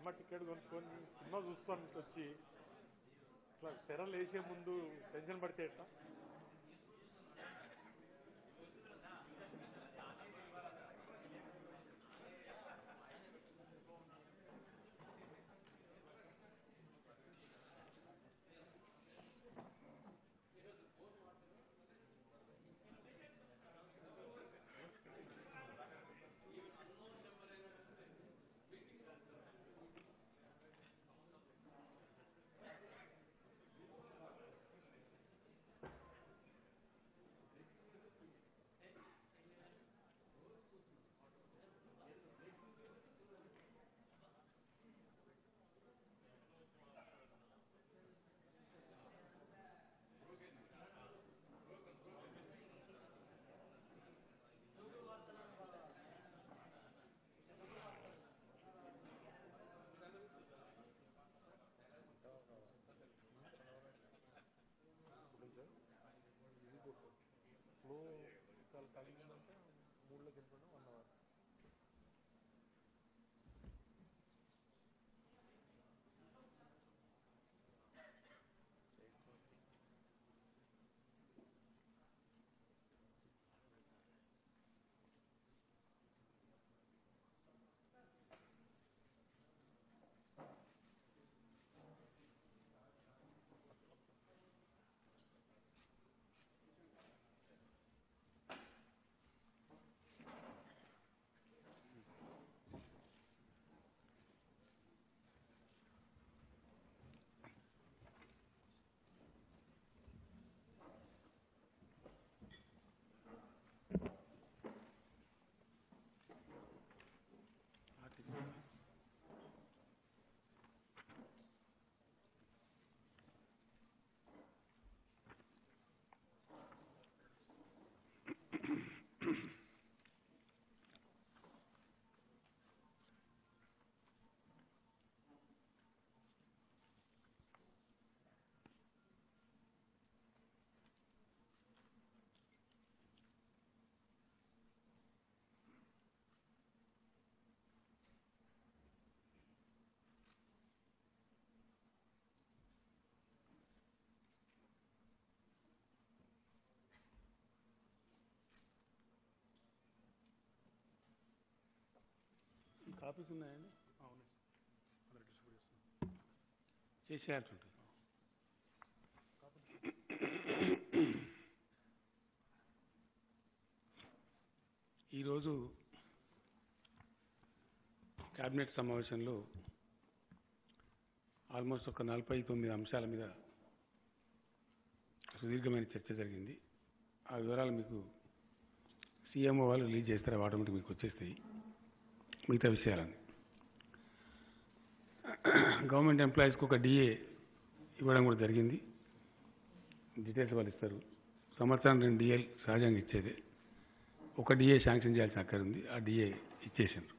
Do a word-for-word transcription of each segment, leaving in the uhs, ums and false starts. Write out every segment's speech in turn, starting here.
Cinema ticket కొనుక్కొని cinema చూస్తానికి వచ్చి ఇట్లా తెరలు వేసే ముందు టెన్షన్ పడితే ఎట్లా? ఫ్లో చాలా తగ్గిందంటే మూడులోకి వెళ్ళిపోయినా వన్ అవర్ కాపీస్ ఉన్నాయండి? అవును, అందరూ డిస్ట్రిబ్యూట్ చేసేయాల్సి ఉంటుంది. ఈరోజు క్యాబినెట్ సమావేశంలో ఆల్మోస్ట్ ఒక నలభై తొమ్మిది అంశాల మీద సుదీర్ఘమైన చర్చ జరిగింది. ఆ వివరాలు మీకు సీఎంఓ వాళ్ళు రిలీజ్ చేస్తారు, ఆటోమేటిక్ మీకు వచ్చేస్తాయి. మిగతా విషయాలని గవర్నమెంట్ ఎంప్లాయీస్కి ఒక డిఏ ఇవ్వడం కూడా జరిగింది. డీటెయిల్స్ వాళ్ళు ఇస్తారు. సంవత్సరం రెండు డిఏలు సహజంగా ఇచ్చేదే. ఒక డిఏ శాంక్షన్ చేయాల్సిన అక్కడ ఉంది, ఆ డిఏ ఇచ్చేసారు.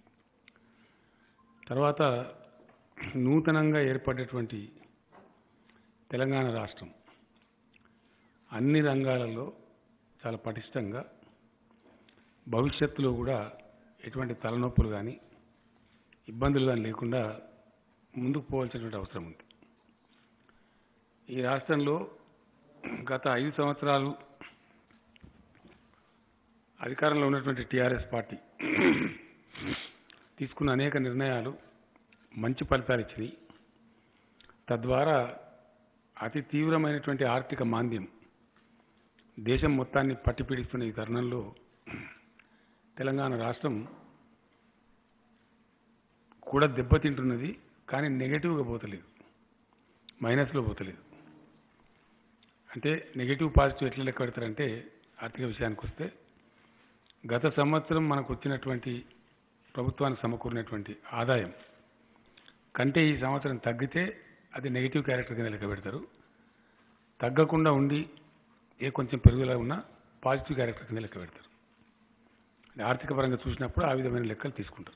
తర్వాత నూతనంగా ఏర్పడేటువంటి తెలంగాణ రాష్ట్రం అన్ని రంగాలలో చాలా పటిష్టంగా భవిష్యత్తులో కూడా ఎటువంటి తలనొప్పులు కానీ ఇబ్బందులు కానీ లేకుండా ముందుకు పోవాల్సినటువంటి అవసరం ఉంది. ఈ రాష్ట్రంలో గత ఐదు సంవత్సరాలు అధికారంలో ఉన్నటువంటి టీఆర్ఎస్ పార్టీ తీసుకున్న అనేక నిర్ణయాలు మంచి ఫలితాలు ఇచ్చినాయి. తద్వారా అతి తీవ్రమైనటువంటి ఆర్థిక మాంద్యం దేశం మొత్తాన్ని పట్టిపీడిస్తున్న ఈ తరుణంలో తెలంగాణ రాష్ట్రం కూడా దెబ్బతింటున్నది. కానీ నెగటివ్గా పోతలేదు, మైనస్లో పోతలేదు. అంటే నెగటివ్ పాజిటివ్ ఎట్లా లెక్క పెడతారంటే ఆర్థిక విషయానికి వస్తే గత సంవత్సరం మనకు వచ్చినటువంటి ప్రభుత్వానికి సమకూరినటువంటి ఆదాయం కంటే ఈ సంవత్సరం తగ్గితే అది నెగిటివ్ క్యారెక్టర్ కింద లెక్క పెడతారు. తగ్గకుండా ఉండి ఏ కొంచెం పెరుగుదల ఉన్నా పాజిటివ్ క్యారెక్టర్ కింద లెక్క పెడతారు. ఆర్థిక పరంగా చూసినప్పుడు ఆ విధమైన లెక్కలు తీసుకుంటారు.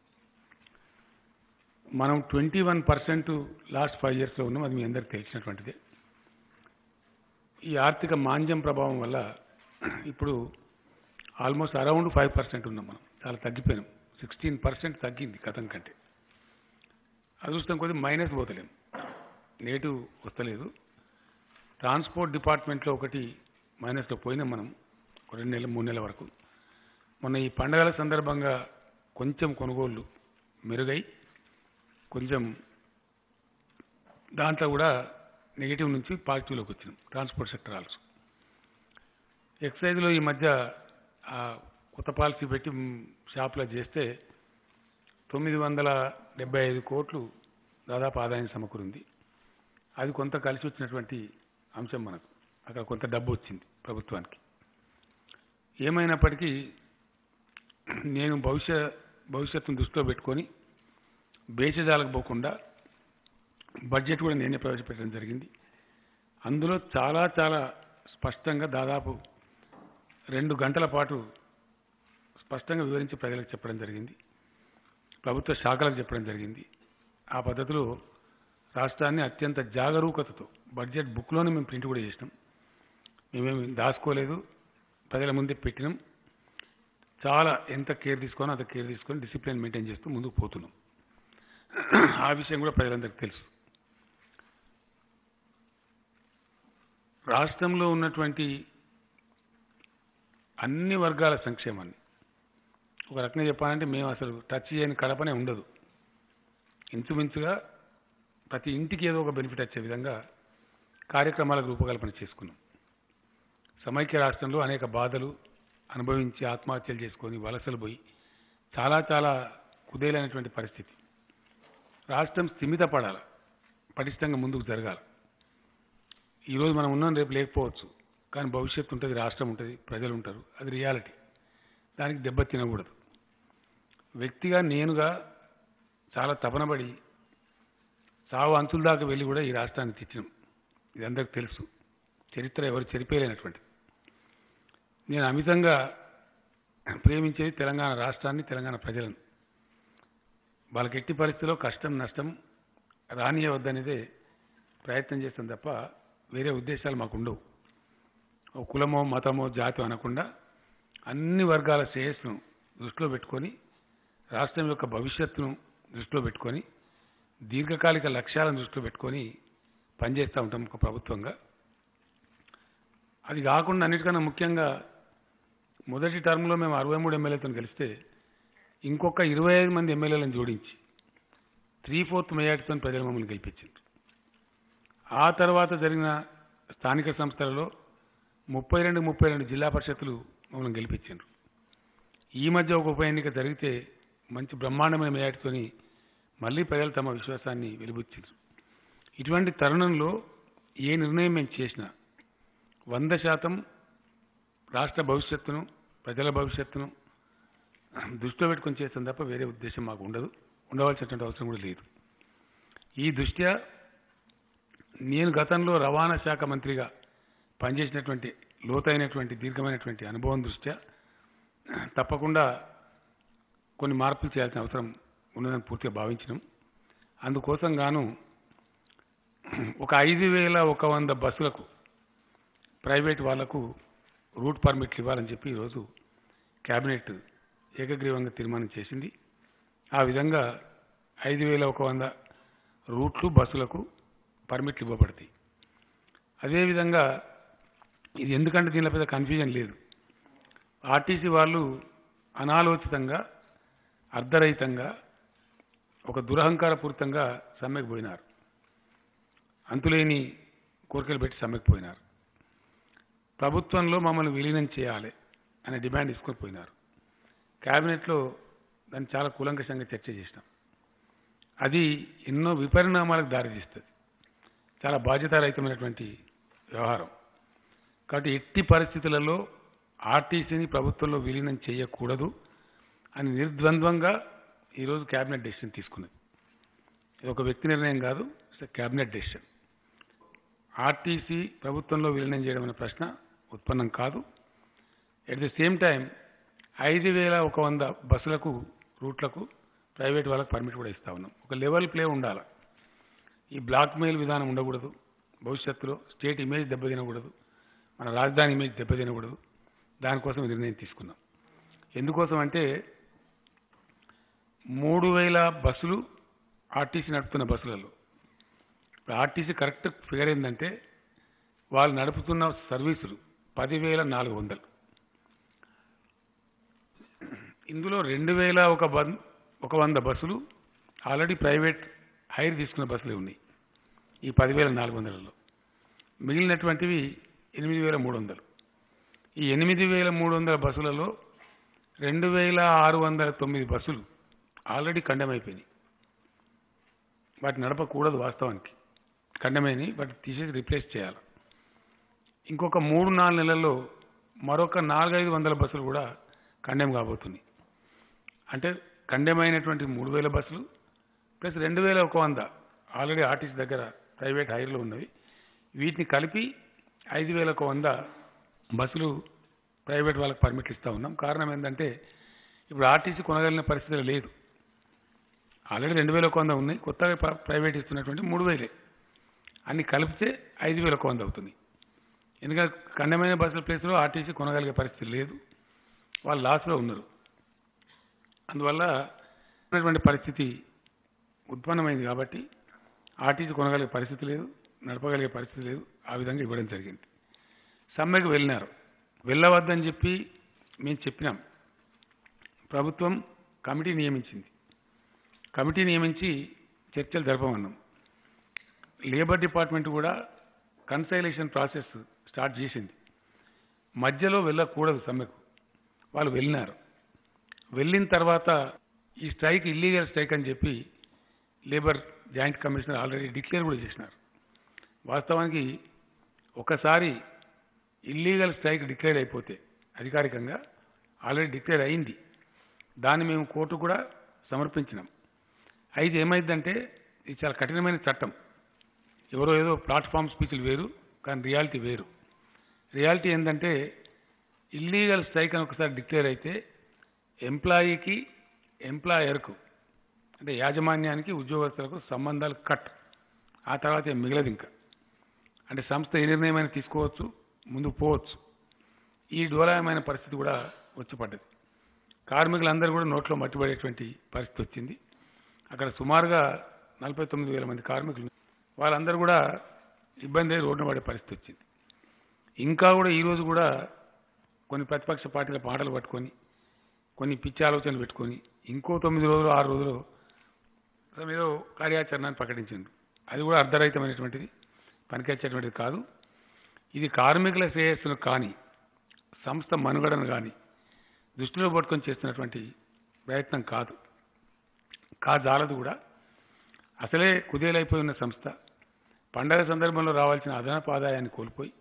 మనం twenty one percent last five ఇయర్స్లో ఉన్నాం, అది మీ అందరికీ తెలిసినటువంటిదే. ఈ ఆర్థిక మాంద్యం ప్రభావం వల్ల ఇప్పుడు ఆల్మోస్ట్ అరౌండ్ ఫైవ్ పర్సెంట్ ఉన్నాం. మనం చాలా తగ్గిపోయినాం. సిక్స్టీన్ పర్సెంట్ తగ్గింది గతం కంటే. అదృష్టం కొద్ది మైనస్ పోతలేం, నెగిటివ్ వస్తలేదు. ట్రాన్స్పోర్ట్ డిపార్ట్మెంట్లో ఒకటి మైనస్లో పోయినాం మనం రెండు నెలలు మూడు నెలల వరకు. మొన్న ఈ పండగల సందర్భంగా కొంచెం కొనుగోళ్లు మెరుగై కొంచెం దాంట్లో కూడా నెగిటివ్ నుంచి పాజిటివ్లోకి వచ్చినాం ట్రాన్స్పోర్ట్ సెక్టర్ ఆల్సో. ఎక్సైజ్లో ఈ మధ్య కొత్త పాలసీ పెట్టి షాప్లో చేస్తే తొమ్మిది వందల డెబ్బై ఐదు కోట్లు దాదాపు ఆదాయం సమకూరింది. అది కొంత కలిసి వచ్చినటువంటి అంశం మనకు, అక్కడ కొంత డబ్బు వచ్చింది ప్రభుత్వానికి. ఏమైనప్పటికీ నేను భవిష్య భవిష్యత్తును దృష్టిలో పెట్టుకొని బేచజాలకు పోకుండా బడ్జెట్ కూడా నేనే ప్రవేశపెట్టడం జరిగింది. అందులో చాలా చాలా స్పష్టంగా దాదాపు రెండు గంటల పాటు స్పష్టంగా వివరించి ప్రజలకు చెప్పడం జరిగింది, ప్రభుత్వ శాఖలకు చెప్పడం జరిగింది. ఆ పద్ధతిలో రాష్ట్రాన్ని అత్యంత జాగరూకతతో బడ్జెట్ బుక్లోనే మేము ప్రింట్ కూడా చేసినాం. మేమేమి దాచుకోలేదు, ప్రజల ముందే పెట్టినాం. చాలా ఎంత కేర్ తీసుకోనో అంత కేర్ తీసుకొని డిసిప్లిన్ మెయింటైన్ చేస్తూ ముందుకు పోతున్నాం. ఆ విషయం కూడా ప్రజలందరికీ తెలుసు. రాష్ట్రంలో ఉన్నటువంటి అన్ని వర్గాల సంక్షేమాన్ని ఒక రకంగా చెప్పాలంటే మేము అసలు టచ్ చేయని కడపనే ఉండదు. ఇంచుమించుగా ప్రతి ఇంటికి ఏదో ఒక బెనిఫిట్ వచ్చే విధంగా కార్యక్రమాలకు రూపకల్పన చేసుకున్నాం. సమైక్య రాష్ట్రంలో అనేక బాధలు అనుభవించి ఆత్మహత్యలు చేసుకొని వలసలు పోయి చాలా చాలా కుదేలైనటువంటి పరిస్థితి. రాష్ట్రం స్థిమిత పడాలి, పటిష్టంగా ముందుకు జరగాలి. ఈరోజు మనం ఉన్నాం, రేపు లేకపోవచ్చు, కానీ భవిష్యత్తు ఉంటుంది, రాష్ట్రం ఉంటుంది, ప్రజలు ఉంటారు. అది రియాలిటీ. దానికి దెబ్బ తినకూడదు. వ్యక్తిగా నేనుగా చాలా తపనబడి చావు అంచుల దాకా వెళ్ళి కూడా ఈ రాష్ట్రాన్ని తెచ్చినాం. ఇది అందరికీ తెలుసు, చరిత్ర ఎవరు చెరిపేయలేనటువంటి. నేను అమితంగా ప్రేమించేది తెలంగాణ రాష్ట్రాన్ని, తెలంగాణ ప్రజలను. వాళ్ళకి ఎట్టి పరిస్థితిలో కష్టం నష్టం రానియవద్దనేదే ప్రయత్నం చేస్తాం తప్ప వేరే ఉద్దేశాలు మాకు ఉండవు. ఒక కులమో మతమో జాతి అనకుండా అన్ని వర్గాల శ్రేయస్సును దృష్టిలో పెట్టుకొని రాష్ట్రం యొక్క భవిష్యత్తును దృష్టిలో పెట్టుకొని దీర్ఘకాలిక లక్ష్యాలను దృష్టిలో పెట్టుకొని పనిచేస్తూ ఉంటాం ఒక ప్రభుత్వంగా. అది కాకుండా అన్నిటికన్నా ముఖ్యంగా మొదటి టర్మ్లో మేము అరవై మూడు ఎమ్మెల్యేతో గెలిస్తే ఇంకొక ఇరవై ఐదు మంది ఎమ్మెల్యేలను జోడించి త్రీ ఫోర్త్ మెజార్టీతో ప్రజలు మమ్మల్ని గెలిపించారు. ఆ తర్వాత జరిగిన స్థానిక సంస్థలలో ముప్పై రెండు ముప్పై రెండు జిల్లా పరిషత్తులు మమ్మల్ని గెలిపించారు. ఈ మధ్య ఒక ఉప ఎన్నిక జరిగితే మంచి బ్రహ్మాండమైన మెజార్టీతో మళ్ళీ ప్రజలు తమ విశ్వాసాన్ని వెలిబుచ్చారు. ఇటువంటి తరుణంలో ఏ నిర్ణయం మేము చేసినా వంద శాతం రాష్ట్ర భవిష్యత్తును ప్రజల భవిష్యత్తును దృష్టిలో పెట్టుకొని చేస్తాం తప్ప వేరే ఉద్దేశం మాకు ఉండదు, ఉండవలసినటువంటి అవసరం కూడా లేదు. ఈ దృష్ట్యా నేను గతంలో రవాణా శాఖ మంత్రిగా పనిచేసినటువంటి లోతైనటువంటి దీర్ఘమైనటువంటి అనుభవం దృష్ట్యా తప్పకుండా కొన్ని మార్పులు చేయాల్సిన అవసరం ఉన్నదని పూర్తిగా భావించినాం. అందుకోసం గాను ఒక ఐదు వేల ఒక వంద బస్సులకు ప్రైవేట్ వాళ్లకు రూట్ పర్మిట్లు ఇవ్వాలని చెప్పి ఈరోజు కేబినెట్ ఏకగ్రీవంగా తీర్మానం చేసింది. ఆ విధంగా ఐదు వేల ఒక వంద రూట్లు బస్సులకు పర్మిట్లు ఇవ్వబడతాయి. అదేవిధంగా ఇది ఎందుకంటే దీనిలో పెద్ద కన్ఫ్యూజన్ లేదు. ఆర్టీసీ వాళ్ళు అనాలోచితంగా అర్ధరహితంగా ఒక దురహంకారపూరితంగా సమ్మెకు పోయినారు, అంతులేని కోరికలు పెట్టి సమ్మెకు పోయినారు. ప్రభుత్వంలో మమ్మల్ని విలీనం చేయాలి అనే డిమాండ్ తీసుకొని పోయినారు. కేబినెట్లో దాన్ని చాలా కూలంకషంగా చర్చ చేసినాం. అది ఎన్నో విపరిణామాలకు దారితీస్తుంది. చాలా బాధ్యతారహితమైనటువంటి వ్యవహారం. కాబట్టి ఎట్టి పరిస్థితులలో ఆర్టీసీని ప్రభుత్వంలో విలీనం చేయకూడదు అని నిర్ద్వంద్వంగా ఈరోజు కేబినెట్ డెసిషన్ తీసుకున్నది. ఇది ఒక వ్యక్తి నిర్ణయం కాదు, ఇట్స్ కేబినెట్ డెసిషన్. ఆర్టీసీ ప్రభుత్వంలో విలీనం చేయడం అనే ప్రశ్న ఉత్పన్నం కాదు. ఎట్ ది సేమ్ టైం ఐదు వేల ఒక వంద బస్సులకు రూట్లకు ప్రైవేట్ వాళ్ళకు పర్మిట్ కూడా ఇస్తా ఉన్నాం. ఒక లెవెల్ ప్లే ఉండాలి. ఈ బ్లాక్ మెయిల్ విధానం ఉండకూడదు. భవిష్యత్తులో స్టేట్ ఇమేజ్ దెబ్బతినకూడదు, మన రాజధాని ఇమేజ్ దెబ్బతినకూడదు. దానికోసం నిర్ణయం తీసుకున్నాం. ఎందుకోసం అంటే మూడు వేల బస్సులు ఆర్టీసీ నడుపుతున్న బస్సులలో. ఆర్టీసీ కరెక్ట్ ఫిగర్ ఏంటంటే వాళ్ళు నడుపుతున్న సర్వీసులు పదివేల నాలుగు వందలు. ఇందులో రెండు వేల ఒక ఒక వంద బస్సులు ఆల్రెడీ ప్రైవేట్ హైర్ తీసుకున్న బస్సులే ఉన్నాయి ఈ పదివేల నాలుగు వందలలో. మిగిలినటువంటివి ఎనిమిది వేల మూడు వందలు. ఈ ఎనిమిది వేల మూడు వందల బస్సులలో రెండు వేల ఆరు వందల తొమ్మిది బస్సులు ఆల్రెడీ కండెమ్ అయిపోయినాయి. వాటిని నడపకూడదు, వాస్తవానికి కండెమైనవి, వాటిని తీసేసి రిప్లేస్ చేయాలి. ఇంకొక మూడు నాలుగు నెలల్లో మరొక నాలుగైదు వందల బస్సులు కూడా కండెమ్ కాబోతున్నాయి. అంటే కండెమ్ అయినటువంటి మూడు వేల బస్సులు ప్లస్ రెండు వేల ఒక వంద ఆల్రెడీ ఆర్టీసీ దగ్గర ప్రైవేట్ హైర్లో ఉన్నవి, వీటిని కలిపి ఐదు వేల ఒక వంద బస్సులు ప్రైవేట్ వాళ్ళకి పర్మిట్లు ఇస్తూ ఉన్నాం. కారణం ఏంటంటే ఇప్పుడు ఆర్టీసీ కొనగలిగిన పరిస్థితి లేదు. ఆల్రెడీ రెండు వేల ఒక వంద ఉన్నాయి, కొత్తగా ప్రైవేట్ ఇస్తున్నటువంటి మూడు వేలే, అన్ని కలిపితే ఐదు వేల ఒక వంద అవుతుంది. ఎందుకంటే కండమైన బస్సుల ప్లేస్లో ఆర్టీసీ కొనగలిగే పరిస్థితి లేదు, వాళ్ళు లాస్లో ఉన్నారు. అందువల్ల ఉన్నటువంటి పరిస్థితి ఉత్పన్నమైంది కాబట్టి ఆర్టీసీ కొనగలిగే పరిస్థితి లేదు, నడపగలిగే పరిస్థితి లేదు. ఆ విధంగా ఇవ్వడం జరిగింది. సమ్మెకు వెళ్ళినారు, వెళ్ళవద్దని చెప్పి మేము చెప్పినాం. ప్రభుత్వం కమిటీ నియమించింది, కమిటీ నియమించి చర్చలు జరపమన్నాం. లేబర్ డిపార్ట్మెంట్ కూడా కన్సైలేషన్ ప్రాసెస్ స్టార్ట్ చేసింది. మధ్యలో వెళ్ళకూడదు సమ్మెకు, వాళ్ళు వెళ్ళినారు. వెళ్ళిన తర్వాత ఈ స్ట్రైక్ ఇల్లీగల్ స్ట్రైక్ అని చెప్పి labour joint commissioner already declare కూడా చేసినారు. వాస్తవానికి ఒకసారి ఇల్లీగల్ స్ట్రైక్ డిక్లేర్ అయిపోతే అధికారికంగా ఆల్రెడీ డిక్లేర్ అయింది, దాన్ని మేము కోర్టు కూడా సమర్పించినాం. అయితే ఏమైందంటే ఇది చాలా కఠినమైన చట్టం. ఎవరో ఏదో ప్లాట్ఫామ్ స్పీచ్లు వేరు, కానీ రియాలిటీ వేరు. రియాలిటీ ఏంటంటే ఇల్లీగల్ స్ట్రైక్ అని ఒకసారి డిక్లేర్ అయితే ఎంప్లాయీకి ఎంప్లాయర్కు అంటే యాజమాన్యానికి ఉద్యోగస్తులకు సంబంధాలు కట్, ఆ తర్వాత ఏం మిగలదు ఇంకా. అంటే సంస్థ ఏ నిర్ణయమైనా తీసుకోవచ్చు, ముందుకు పోవచ్చు. ఈ డోలాయమైన పరిస్థితి కూడా వచ్చి పడ్డది. కార్మికులందరూ కూడా నోట్లో మట్టిపడేటువంటి పరిస్థితి వచ్చింది. అక్కడ సుమారుగా నలభై తొమ్మిది వేల మంది కార్మికులు, వాళ్ళందరూ కూడా ఇబ్బంది అయ్యి రోడ్డున పడే పరిస్థితి వచ్చింది. ఇంకా కూడా ఈరోజు కూడా కొన్ని ప్రతిపక్ష పార్టీల పాటలు పట్టుకొని కొన్ని పిచ్చి ఆలోచనలు పెట్టుకొని ఇంకో తొమ్మిది రోజులు ఆరు రోజులు ఏదో కార్యాచరణను ప్రకటించింది. అది కూడా అర్ధరహితమైనటువంటిది, పనికొచ్చేటువంటిది కాదు. ఇది కార్మికుల శ్రేయస్సును కానీ సంస్థ మనుగడను కానీ దృష్టిలో పట్టుకొని చేస్తున్నటువంటి ప్రయత్నం కాదు, కాజాలదు కూడా. అసలే కుదేలైపోయి ఉన్న సంస్థ పండగ సందర్భంలో రావాల్సిన అదనపు ఆదాయాన్ని కోల్పోయి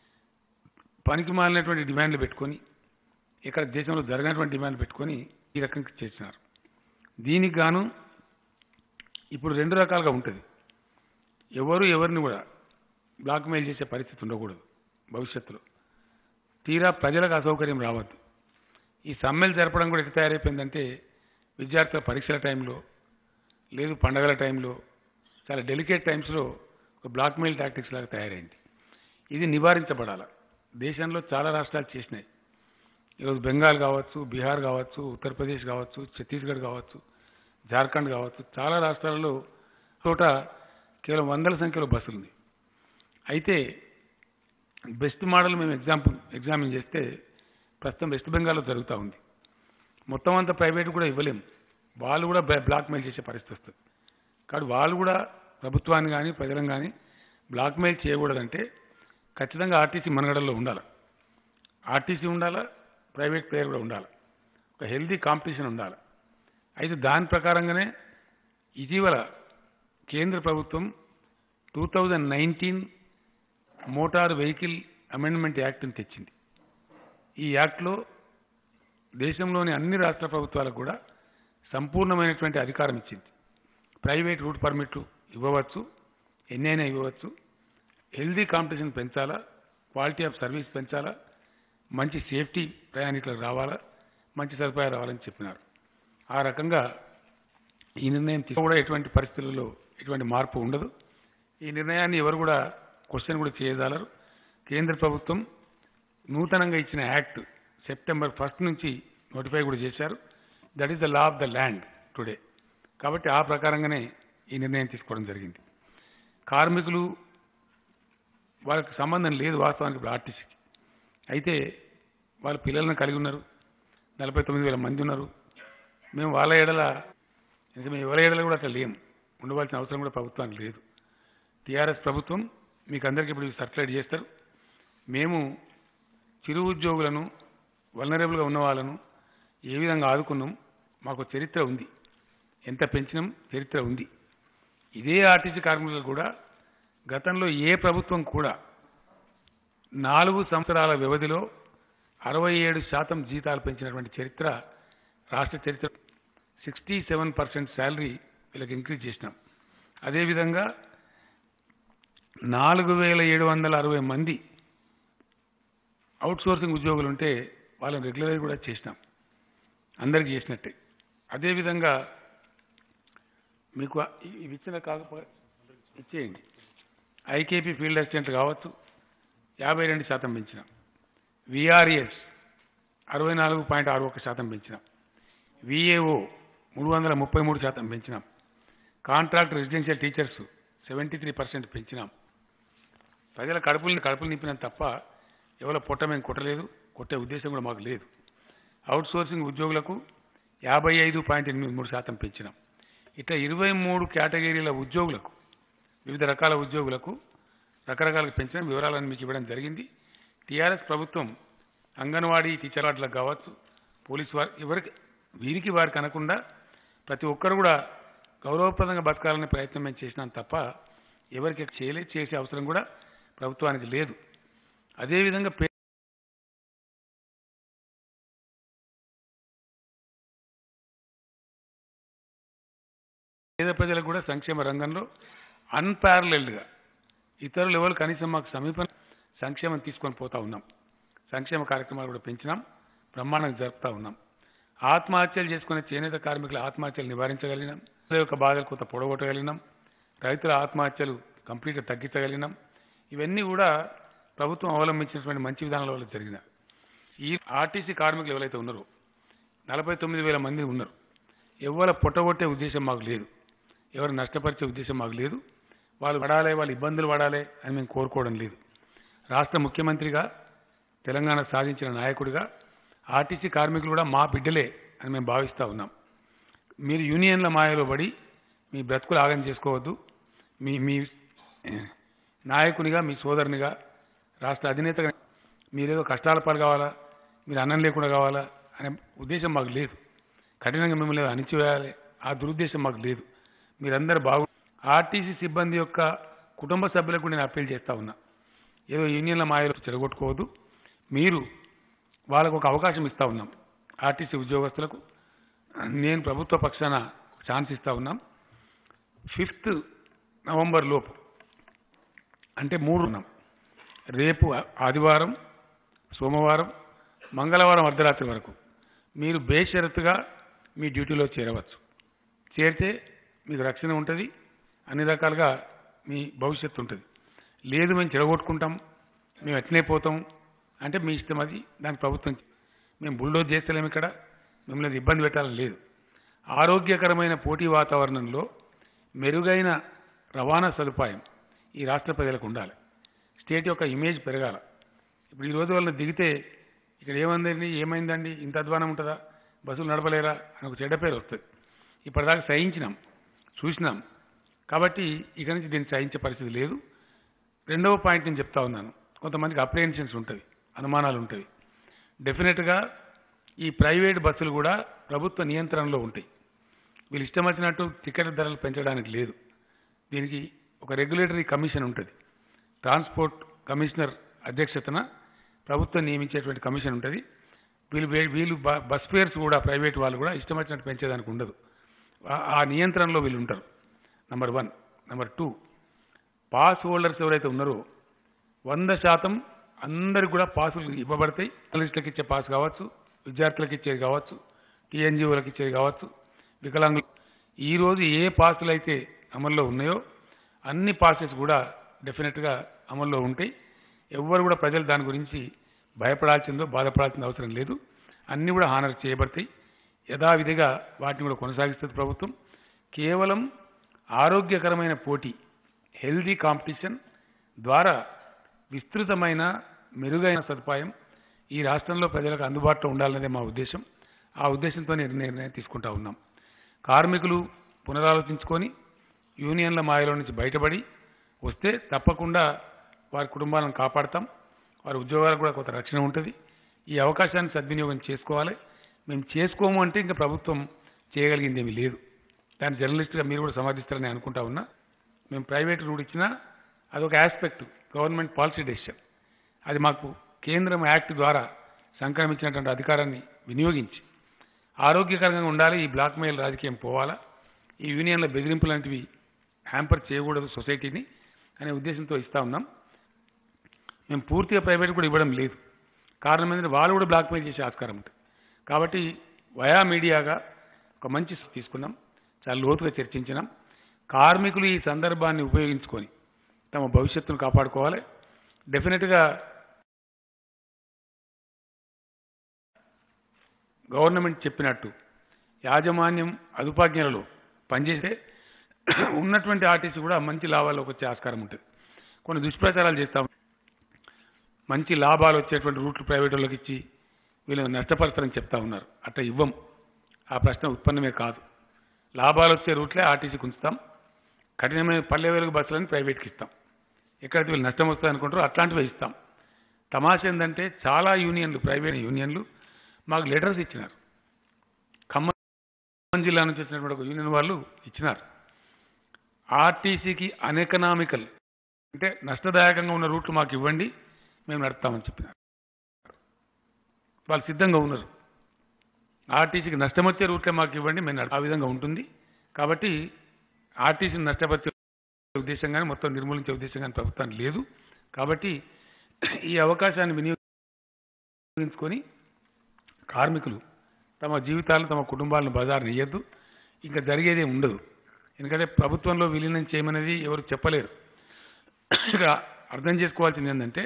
పనికి మాలినటువంటి డిమాండ్లు పెట్టుకొని, ఇక్కడ దేశంలో జరగనటువంటి డిమాండ్లు పెట్టుకొని ఈ రకంగా చేసినారు. దీనికి గాను ఇప్పుడు రెండు రకాలుగా ఉంటుంది. ఎవరు ఎవరిని కూడా బ్లాక్మెయిల్ చేసే పరిస్థితి ఉండకూడదు భవిష్యత్తులో. తీరా ప్రజలకు అసౌకర్యం రావద్దు. ఈ సమ్మెలు జరపడం కూడా ఎట్లా తయారైపోయిందంటే విద్యార్థుల పరీక్షల టైంలో లేదు పండగల టైంలో చాలా డెలికేట్ టైమ్స్లో ఒక బ్లాక్మెయిల్ టాక్టిక్స్ లాగా తయారైంది. ఇది నివారించబడాలి. దేశంలో చాలా రాష్ట్రాలు చేసినాయి. ఈరోజు బెంగాల్ కావచ్చు, బీహార్ కావచ్చు, ఉత్తరప్రదేశ్ కావచ్చు, ఛత్తీస్గఢ్ కావచ్చు, జార్ఖండ్ కావచ్చు, చాలా రాష్ట్రాలలో చోట కేవలం వందల సంఖ్యలో బస్సులు ఉన్నాయి. అయితే బెస్ట్ మోడల్ మేము ఎగ్జాంపుల్ ఎగ్జామిన్ చేస్తే ప్రస్తుతం వెస్ట్ బెంగాల్లో జరుగుతూ ఉంది. మొత్తం అంతా ప్రైవేట్ కూడా ఇవ్వలేము, వాళ్ళు కూడా బ్లాక్మెయిల్ చేసే పరిస్థితి వస్తుంది. కాబట్టి వాళ్ళు కూడా ప్రభుత్వాన్ని కానీ ప్రజలను కానీ బ్లాక్మెయిల్ చేయకూడదంటే ఖచ్చితంగా ఆర్టీసీ మనగడల్లో ఉండాలి. ఆర్టీసీ ఉండాలా, ప్రైవేట్ ప్లేయర్ కూడా ఉండాలి, ఒక హెల్దీ కాంపిటీషన్ ఉండాలి. అయితే దాని ప్రకారంగానే ఇటీవల కేంద్ర ప్రభుత్వం two thousand nineteen motor vehicle amendment యాక్ట్ని తెచ్చింది. ఈ యాక్ట్లో దేశంలోని అన్ని రాష్ట్ర ప్రభుత్వాలకు కూడా సంపూర్ణమైనటువంటి అధికారం ఇచ్చింది. ప్రైవేట్ రూట్ పర్మిట్లు ఇవ్వవచ్చు, ఎన్నైనా ఇవ్వవచ్చు, హెల్దీ కాంపిటీషన్ పెంచాలా, క్వాలిటీ ఆఫ్ సర్వీస్ పెంచాలా, మంచి సేఫ్టీ ప్రయాణికులకు రావాలా, మంచి సదుపాయాలు రావాలని చెప్పినారు. ఆ రకంగా ఈ నిర్ణయం తీసుకు కూడా ఎటువంటి పరిస్థితుల్లో ఎటువంటి మార్పు ఉండదు. ఈ నిర్ణయాన్ని ఎవరు కూడా క్వశ్చన్ కూడా చేయగలరు. కేంద్ర ప్రభుత్వం నూతనంగా ఇచ్చిన యాక్ట్ సెప్టెంబర్ ఫస్ట్ నుంచి నోటిఫై కూడా చేశారు. That is the law of the land today. కాబట్టి ఆ ప్రకారంగానే ఈ నిర్ణయం తీసుకోవడం జరిగింది. కార్మికులు వాళ్ళకి సంబంధం లేదు వాస్తవానికి ఇప్పుడు ఆర్టీసీకి. అయితే వాళ్ళ పిల్లలను కలిగి ఉన్నారు, నలభై తొమ్మిది వేల మంది ఉన్నారు. మేము వాళ్ళ ఏడల ఇంకా మేము ఎవరి ఏడల కూడా అట్లా లేము, ఉండవలసిన అవసరం కూడా ప్రభుత్వానికి లేదు. టీఆర్ఎస్ ప్రభుత్వం మీకు అందరికీ ఇప్పుడు సర్క్యులేట్ చేస్తారు. మేము చిరు ఉద్యోగులను వల్నరబుల్గా ఉన్న వాళ్ళను ఏ విధంగా ఆదుకున్నాం, మాకు చరిత్ర ఉంది, ఎంత పెంచినాం చరిత్ర ఉంది. ఇదే ఆర్టీసీ కార్మికులు కూడా గతంలో ఏ ప్రభుత్వం కూడా నాలుగు సంవత్సరాల వ్యవధిలో అరవై ఏడు శాతం జీతాలు పెంచినటువంటి చరిత్ర రాష్ట్ర చరిత్ర. సిక్స్టీ సెవెన్ పర్సెంట్ శాలరీ వీళ్ళకి ఇంక్రీజ్ చేసినాం. అదేవిధంగా నాలుగు వేల ఏడు వందల అరవై మంది అవుట్ సోర్సింగ్ ఉద్యోగులు ఉంటే వాళ్ళని రెగ్యులరైజ్ కూడా చేసినాం, అందరికీ చేసినట్టే. అదేవిధంగా మీకు ఇవి ఇచ్చిన కాకపోతే ఇచ్చేయండి. ఐకేపీ ఫీల్డ్ అసిస్టెంట్ కావచ్చు, యాభై రెండు శాతం పెంచినాం. విఆర్ఎస్ అరవై నాలుగు పాయింట్ ఆరు ఒక శాతం పెంచినాం. విఏఓ మూడు వందల ముప్పై మూడు శాతం పెంచినాం. Contract residential teachers seventy three percent పెంచినాం. ప్రజల కడుపుల్ని కడుపులు నింపినాం తప్ప ఎవరో పొట్ట మేము కొట్టలేదు, కొట్టే ఉద్దేశం కూడా మాకు లేదు. అవుట్ సోర్సింగ్ ఉద్యోగులకు యాభై ఐదు పాయింట్ ఎనిమిది మూడు శాతం పెంచినాం. ఇట్లా ఇరవై మూడు కేటగిరీల ఉద్యోగులకు, వివిధ రకాల ఉద్యోగులకు రకరకాలుగా పెంచిన వివరాలను మీకు ఇవ్వడం జరిగింది. టీఆర్ఎస్ ప్రభుత్వం అంగన్వాడీ టీచర్ వార్డులకు కావచ్చు, పోలీసు వారి ఎవరికి వీరికి వారికి అనకుండా ప్రతి ఒక్కరు కూడా గౌరవప్రదంగా బతకాలనే ప్రయత్నం మేము చేసినాం తప్ప ఎవరికి చేయలే, చేసే అవసరం కూడా ప్రభుత్వానికి లేదు. అదేవిధంగా పేద ప్రజలకు కూడా సంక్షేమ రంగంలో అన్పారలెల్డ్గా ఇతరులు ఎవరు కనీసం మాకు సమీపం సంక్షేమం తీసుకొని పోతా ఉన్నాం. సంక్షేమ కార్యక్రమాలు కూడా పెంచినాం, బ్రహ్మాండంగా జరుపుతూ ఉన్నాం. ఆత్మహత్యలు చేసుకునే చేనేత కార్మికుల ఆత్మహత్యలు నివారించగలిగినాం, ప్రజల యొక్క బాధలు కొంత పొడగొట్టగలిగినాం, రైతుల ఆత్మహత్యలు కంప్లీట్గా తగ్గించగలిగినాం. ఇవన్నీ కూడా ప్రభుత్వం అవలంబించినటువంటి మంచి విధానాల వల్ల జరిగిన. ఈ ఆర్టీసీ కార్మికులు ఎవరైతే ఉన్నారో నలభై తొమ్మిది వేల మంది ఉన్నారు. ఎవరు పొట్టగొట్టే ఉద్దేశం మాకు లేదు, ఎవరు నష్టపరిచే ఉద్దేశం మాకు లేదు. వాళ్ళు పడాలి, వాళ్ళు ఇబ్బందులు పడాలి అని మేము కోరుకోవడం లేదు. రాష్ట్ర ముఖ్యమంత్రిగా, తెలంగాణ సాధించిన నాయకుడిగా ఆర్టీసీ కార్మికులు కూడా మా బిడ్డలే అని మేము భావిస్తూ ఉన్నాం. మీరు యూనియన్ల మాయలో పడి మీ బ్రతుకులు ఆగం చేసుకోవద్దు. మీ మీ నాయకునిగా, మీ సోదరునిగా, రాష్ట్ర అధినేతగా మీరేదో కష్టాల పాలు కావాలా, మీరు అన్నం లేకుండా కావాలా అనే ఉద్దేశం మాకు లేదు. కఠినంగా మిమ్మల్ని అణిచివేయాలి ఆ దురుద్దేశం మాకు లేదు. మీరందరూ బాగు ఆర్టీసీ సిబ్బంది యొక్క కుటుంబ సభ్యులకు నేను అప్పీల్ చేస్తూ ఉన్నా, ఏదో యూనియన్ల మాయలో చెడగొట్టుకోవద్దు. మీరు వాళ్ళకు ఒక అవకాశం ఇస్తూ ఉన్నాం. ఆర్టీసీ ఉద్యోగస్తులకు నేను ప్రభుత్వ పక్షాన ఛాన్స్ ఇస్తూ ఉన్నాం. ఫిఫ్త్ నవంబర్ లోపు అంటే మూడు ఉన్నాం, రేపు ఆదివారం, సోమవారం, మంగళవారం అర్ధరాత్రి వరకు మీరు బేషరతుగా మీ డ్యూటీలో చేరవచ్చు. చేరితే మీకు రక్షణ ఉంటుంది, అన్ని రకాలుగా మీ భవిష్యత్తు ఉంటుంది. లేదు మేము చెడగొట్టుకుంటాం, మేము ఎట్లనే పోతాం అంటే మీ ఇష్టం, అది దాని ప్రభుత్వం. మేము బుల్డోజ్ చేస్తలేము, ఇక్కడ మిమ్మల్ని ఇబ్బంది పెట్టాలని లేదు. ఆరోగ్యకరమైన పోటీ వాతావరణంలో మెరుగైన రవాణా సదుపాయం ఈ రాష్ట్ర ప్రజలకు ఉండాలి. స్టేట్ యొక్క ఇమేజ్ పెరగాల. ఇప్పుడు ఈ రోజు వాళ్ళని దిగితే ఇక్కడ ఏమైందండి ఏమైందండి ఇంత అధ్వానం ఉంటుందా, బస్సులు నడపలేరా అని ఒక చెడ్డ పేరు వస్తుంది. ఇప్పటిదాకా సహించినాం, చూసినాం. కాబట్టి ఇక నుంచి దీన్ని సహించే పరిస్థితి లేదు. రెండవ పాయింట్ నేను చెప్తా ఉన్నాను, కొంతమందికి అప్రిహెన్షన్స్ ఉంటుంది, అనుమానాలు ఉంటాయి. డెఫినెట్గా ఈ ప్రైవేట్ బస్సులు కూడా ప్రభుత్వ నియంత్రణలో ఉంటాయి. వీళ్ళు ఇష్టం వచ్చినట్టు టికెట్ ధరలు పెంచడానికి లేదు. దీనికి ఒక రెగ్యులేటరీ కమిషన్ ఉంటుంది. ట్రాన్స్పోర్ట్ కమిషనర్ అధ్యక్షతన ప్రభుత్వం నియమించేటువంటి కమిషన్ ఉంటుంది. వీళ్ళు వీళ్ళు బస్ ఫేర్స్ కూడా ప్రైవేట్ వాళ్ళు కూడా ఇష్టం వచ్చినట్టు పెంచేదానికి ఉండదు. ఆ నియంత్రణలో వీళ్ళు ఉంటారు. Number one. Number two, pass holders ఎవరైతే ఉన్నారో వంద శాతం అందరికి కూడా పాసులు ఇవ్వబడతాయి. జర్నలిస్టులకు ఇచ్చే పాస్ కావచ్చు, విద్యార్థులకు ఇచ్చేది కావచ్చు, టీఎన్జిఓలకు ఇచ్చేది కావచ్చు, వికలాంగులు. ఈరోజు ఏ పాసులు అయితే అమల్లో ఉన్నాయో అన్ని పాసెస్ కూడా డెఫినెట్గా అమల్లో ఉంటాయి. ఎవ్వరు కూడా ప్రజలు దాని గురించి భయపడాల్సిందో బాధపడాల్సిన అవసరం లేదు. అన్నీ కూడా హానర్ చేయబడతాయి. యథావిధిగా వాటిని కూడా కొనసాగిస్తుంది ప్రభుత్వం. కేవలం ఆరోగ్యకరమైన పోటీ హెల్దీ కాంపిటీషన్ ద్వారా విస్తృతమైన మెరుగైన సదుపాయం ఈ రాష్ట్రంలో ప్రజలకు అందుబాటులో ఉండాలనేదే మా ఉద్దేశం. ఆ ఉద్దేశంతో నిర్ణయం తీసుకుంటా ఉన్నాం. కార్మికులు పునరాలోచించుకొని యూనియన్ల మాయలో నుంచి బయటపడి వస్తే తప్పకుండా వారి కుటుంబాలను కాపాడతాం. వారి ఉద్యోగాలకు కూడా కొంత రక్షణ ఉంటుంది. ఈ అవకాశాన్ని సద్వినియోగం చేసుకోవాలి. మేము చేసుకోము అంటే ఇంకా ప్రభుత్వం చేయగలిగింది ఏమీ లేదు. దాని జర్నలిస్ట్గా మీరు కూడా సమర్థిస్తారని అనుకుంటా ఉన్నా. మేము ప్రైవేట్ రూట్ ఇచ్చినా అదొక ఆస్పెక్ట్, గవర్నమెంట్ పాలసీ డెసిషన్. అది మాకు కేంద్రం యాక్ట్ ద్వారా సంక్రమించినటువంటి అధికారాన్ని వినియోగించి ఆరోగ్యకరంగా ఉండాలి. ఈ బ్లాక్ మెయిల్ రాజకీయం పోవాలా, ఈ యూనియన్ల బెదిరింపు లాంటివి హ్యాంపర్ చేయకూడదు సొసైటీని అనే ఉద్దేశంతో ఇస్తా ఉన్నాం. మేము పూర్తిగా ప్రైవేట్ కూడా ఇవ్వడం లేదు. కారణం ఏంటంటే వాళ్ళు కూడా బ్లాక్ మెయిల్ చేసే ఆస్కారం ఉంటుంది. కాబట్టి వయా మీడియాగా ఒక మంచి తీసుకున్నాం, చాలా లోతుగా చర్చించినాం. కార్మికులు ఈ సందర్భాన్ని ఉపయోగించుకొని తమ భవిష్యత్తును కాపాడుకోవాలి. డెఫినెట్గా గవర్నమెంట్ చెప్పినట్టు యాజమాన్యం అదుపాజ్ఞలలో పనిచేస్తే ఉన్నటువంటి ఆర్టీసీ కూడా మంచి లాభాల్లోకి వచ్చే ఆస్కారం ఉంటుంది. కొన్ని దుష్ప్రచారాలు చేస్తాం, మంచి లాభాలు వచ్చేటువంటి రూట్లు ప్రైవేట్ వాళ్ళకి ఇచ్చి వీళ్ళని నష్టపరుస్తారని చెప్తా ఉన్నారు. అట్లా ఇవ్వం. ఆ ప్రశ్న ఉత్పన్నమే కాదు. లాభాలు వచ్చే రూట్లే ఆర్టీసీకి ఉంచుతాం. కఠినమైన పల్లె వెలుగు బస్సులని ప్రైవేట్కి ఇస్తాం. ఎక్కడైతే వీళ్ళు నష్టం వస్తుంది అనుకుంటారో అట్లాంటివి ఇస్తాం. తమాష ఏంటంటే చాలా యూనియన్లు, ప్రైవేట్ యూనియన్లు మాకు లెటర్స్ ఇచ్చినారు. ఖమ్మం జిల్లా నుంచి వచ్చినటువంటి ఒక యూనియన్ వాళ్ళు ఇచ్చినారు. ఆర్టీసీకి అనెకనామికల్ అంటే నష్టదాయకంగా ఉన్న రూట్లు మాకు ఇవ్వండి, మేము నడుపుతామని చెప్పినారు. వాళ్ళు సిద్ధంగా ఉన్నారు. ఆర్టీసీకి నష్టం వచ్చే రూట్లే మాకు ఇవ్వండి, మేము ఆ విధంగా ఉంటుంది. కాబట్టి ఆర్టీసీని నష్టపరిచే ఉద్దేశం కానీ మొత్తం నిర్మూలించే ఉద్దేశం కానీ ప్రభుత్వానికి లేదు. కాబట్టి ఈ అవకాశాన్ని వినియోగించుకొని కార్మికులు తమ జీవితాలు, తమ కుటుంబాలను బజారుని ఇయ్యద్దు. ఇంకా జరిగేదే ఉండదు. ఎందుకంటే ప్రభుత్వంలో విలీనం చేయమనేది ఎవరు చెప్పలేరు. ఇక అర్థం చేసుకోవాల్సింది ఏంటంటే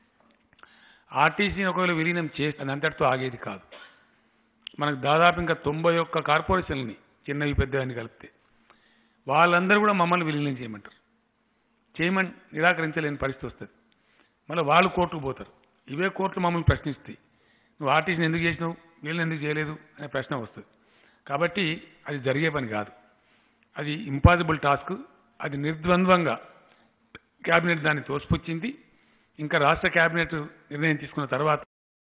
ఆర్టీసీని ఒకవేళ విలీనం చేస్తే అది అంతటితో ఆగేది కాదు. మనకు దాదాపు ఇంకా తొంభై ఒక్క కార్పొరేషన్లని చిన్నవి పెద్దవని కలిపితే వాళ్ళందరూ కూడా మమ్మల్ని విలీనం చేయమంటారు. చేయమని నిరాకరించలేని పరిస్థితి వస్తుంది. మళ్ళీ వాళ్ళు కోర్టుకు పోతారు. ఇవే కోర్టులు మమ్మల్ని ప్రశ్నిస్తాయి. నువ్వు ఆర్టీసీని ఎందుకు చేసినావు, వీళ్ళని ఎందుకు చేయలేదు అనే ప్రశ్న వస్తుంది. కాబట్టి అది జరిగే పని కాదు. అది ఇంపాసిబుల్ టాస్క్. అది నిర్ద్వంద్వంగా క్యాబినెట్ దాన్ని తోసిపుచ్చింది. ఇంకా రాష్ట్ర క్యాబినెట్ నిర్ణయం తీసుకున్న తర్వాత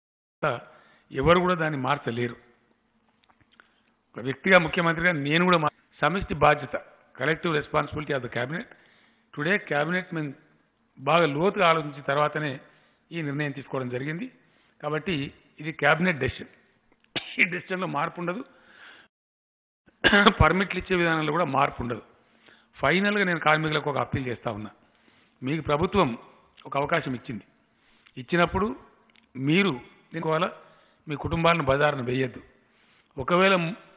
ఎవరు కూడా దాన్ని మార్చలేరు. ఒక వ్యక్తిగా, ముఖ్యమంత్రిగా నేను కూడా సమిష్టి బాధ్యత, collective responsibility of the cabinet. Today cabinet మేము బాగా లోతుగా ఆలోచించిన తర్వాతనే ఈ నిర్ణయం తీసుకోవడం జరిగింది. కాబట్టి ఇది క్యాబినెట్ డెసిషన్. ఈ డెసిషన్లో మార్పు ఉండదు. పర్మిట్లు ఇచ్చే విధానంలో కూడా మార్పు ఉండదు. ఫైనల్గా నేను కార్మికులకు ఒక అప్పీల్ చేస్తా ఉన్నా. మీకు ప్రభుత్వం ఒక అవకాశం ఇచ్చింది. ఇచ్చినప్పుడు మీరు దీనివల్ల మీ కుటుంబాలను బజారును వేయద్దు. ఒకవేళ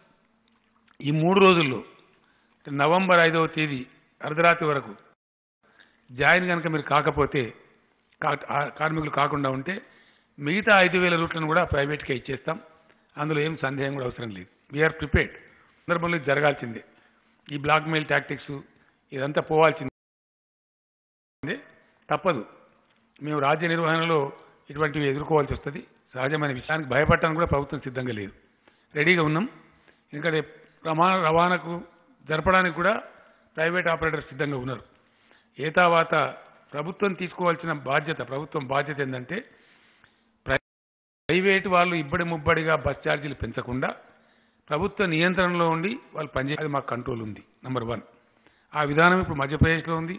ఈ మూడు రోజుల్లో నవంబర్ ఐదవ తేదీ అర్ధరాత్రి వరకు జాయిన్ కనుక మీరు కాకపోతే, కార్మికులు కాకుండా ఉంటే మిగతా ఐదు వేల రూట్లను కూడా ప్రైవేట్గా ఇచ్చేస్తాం. అందులో ఏం సందేహం కూడా అవసరం లేదు. We are prepared. సందర్భంలో ఇది జరగాల్సిందే. ఈ బ్లాక్ మెయిల్ టాక్టిక్స్ ఇదంతా పోవాల్సిందే, తప్పదు. మేము రాజ్య నిర్వహణలో ఇటువంటివి ఎదుర్కోవాల్సి వస్తుంది. సహజమైన విషయానికి భయపడటానికి కూడా ప్రభుత్వం సిద్ధంగా లేదు. రెడీగా ఉన్నాం. ఎందుకంటే రవాణా రవాణాకు జరపడానికి కూడా ప్రైవేట్ ఆపరేటర్స్ సిద్ధంగా ఉన్నారు. ఏ తర్వాత ప్రభుత్వం తీసుకోవాల్సిన బాధ్యత, ప్రభుత్వం బాధ్యత ఏంటంటే ప్రైవేటు వాళ్ళు ఇబ్బడి ముబ్బడిగా బస్ ఛార్జీలు పెంచకుండా ప్రభుత్వ నియంత్రణలో ఉండి వాళ్ళు పనిచేయాలి. మాకు కంట్రోల్ ఉంది. Number one. ఆ విధానం ఇప్పుడు మధ్యప్రదేశ్లో ఉంది,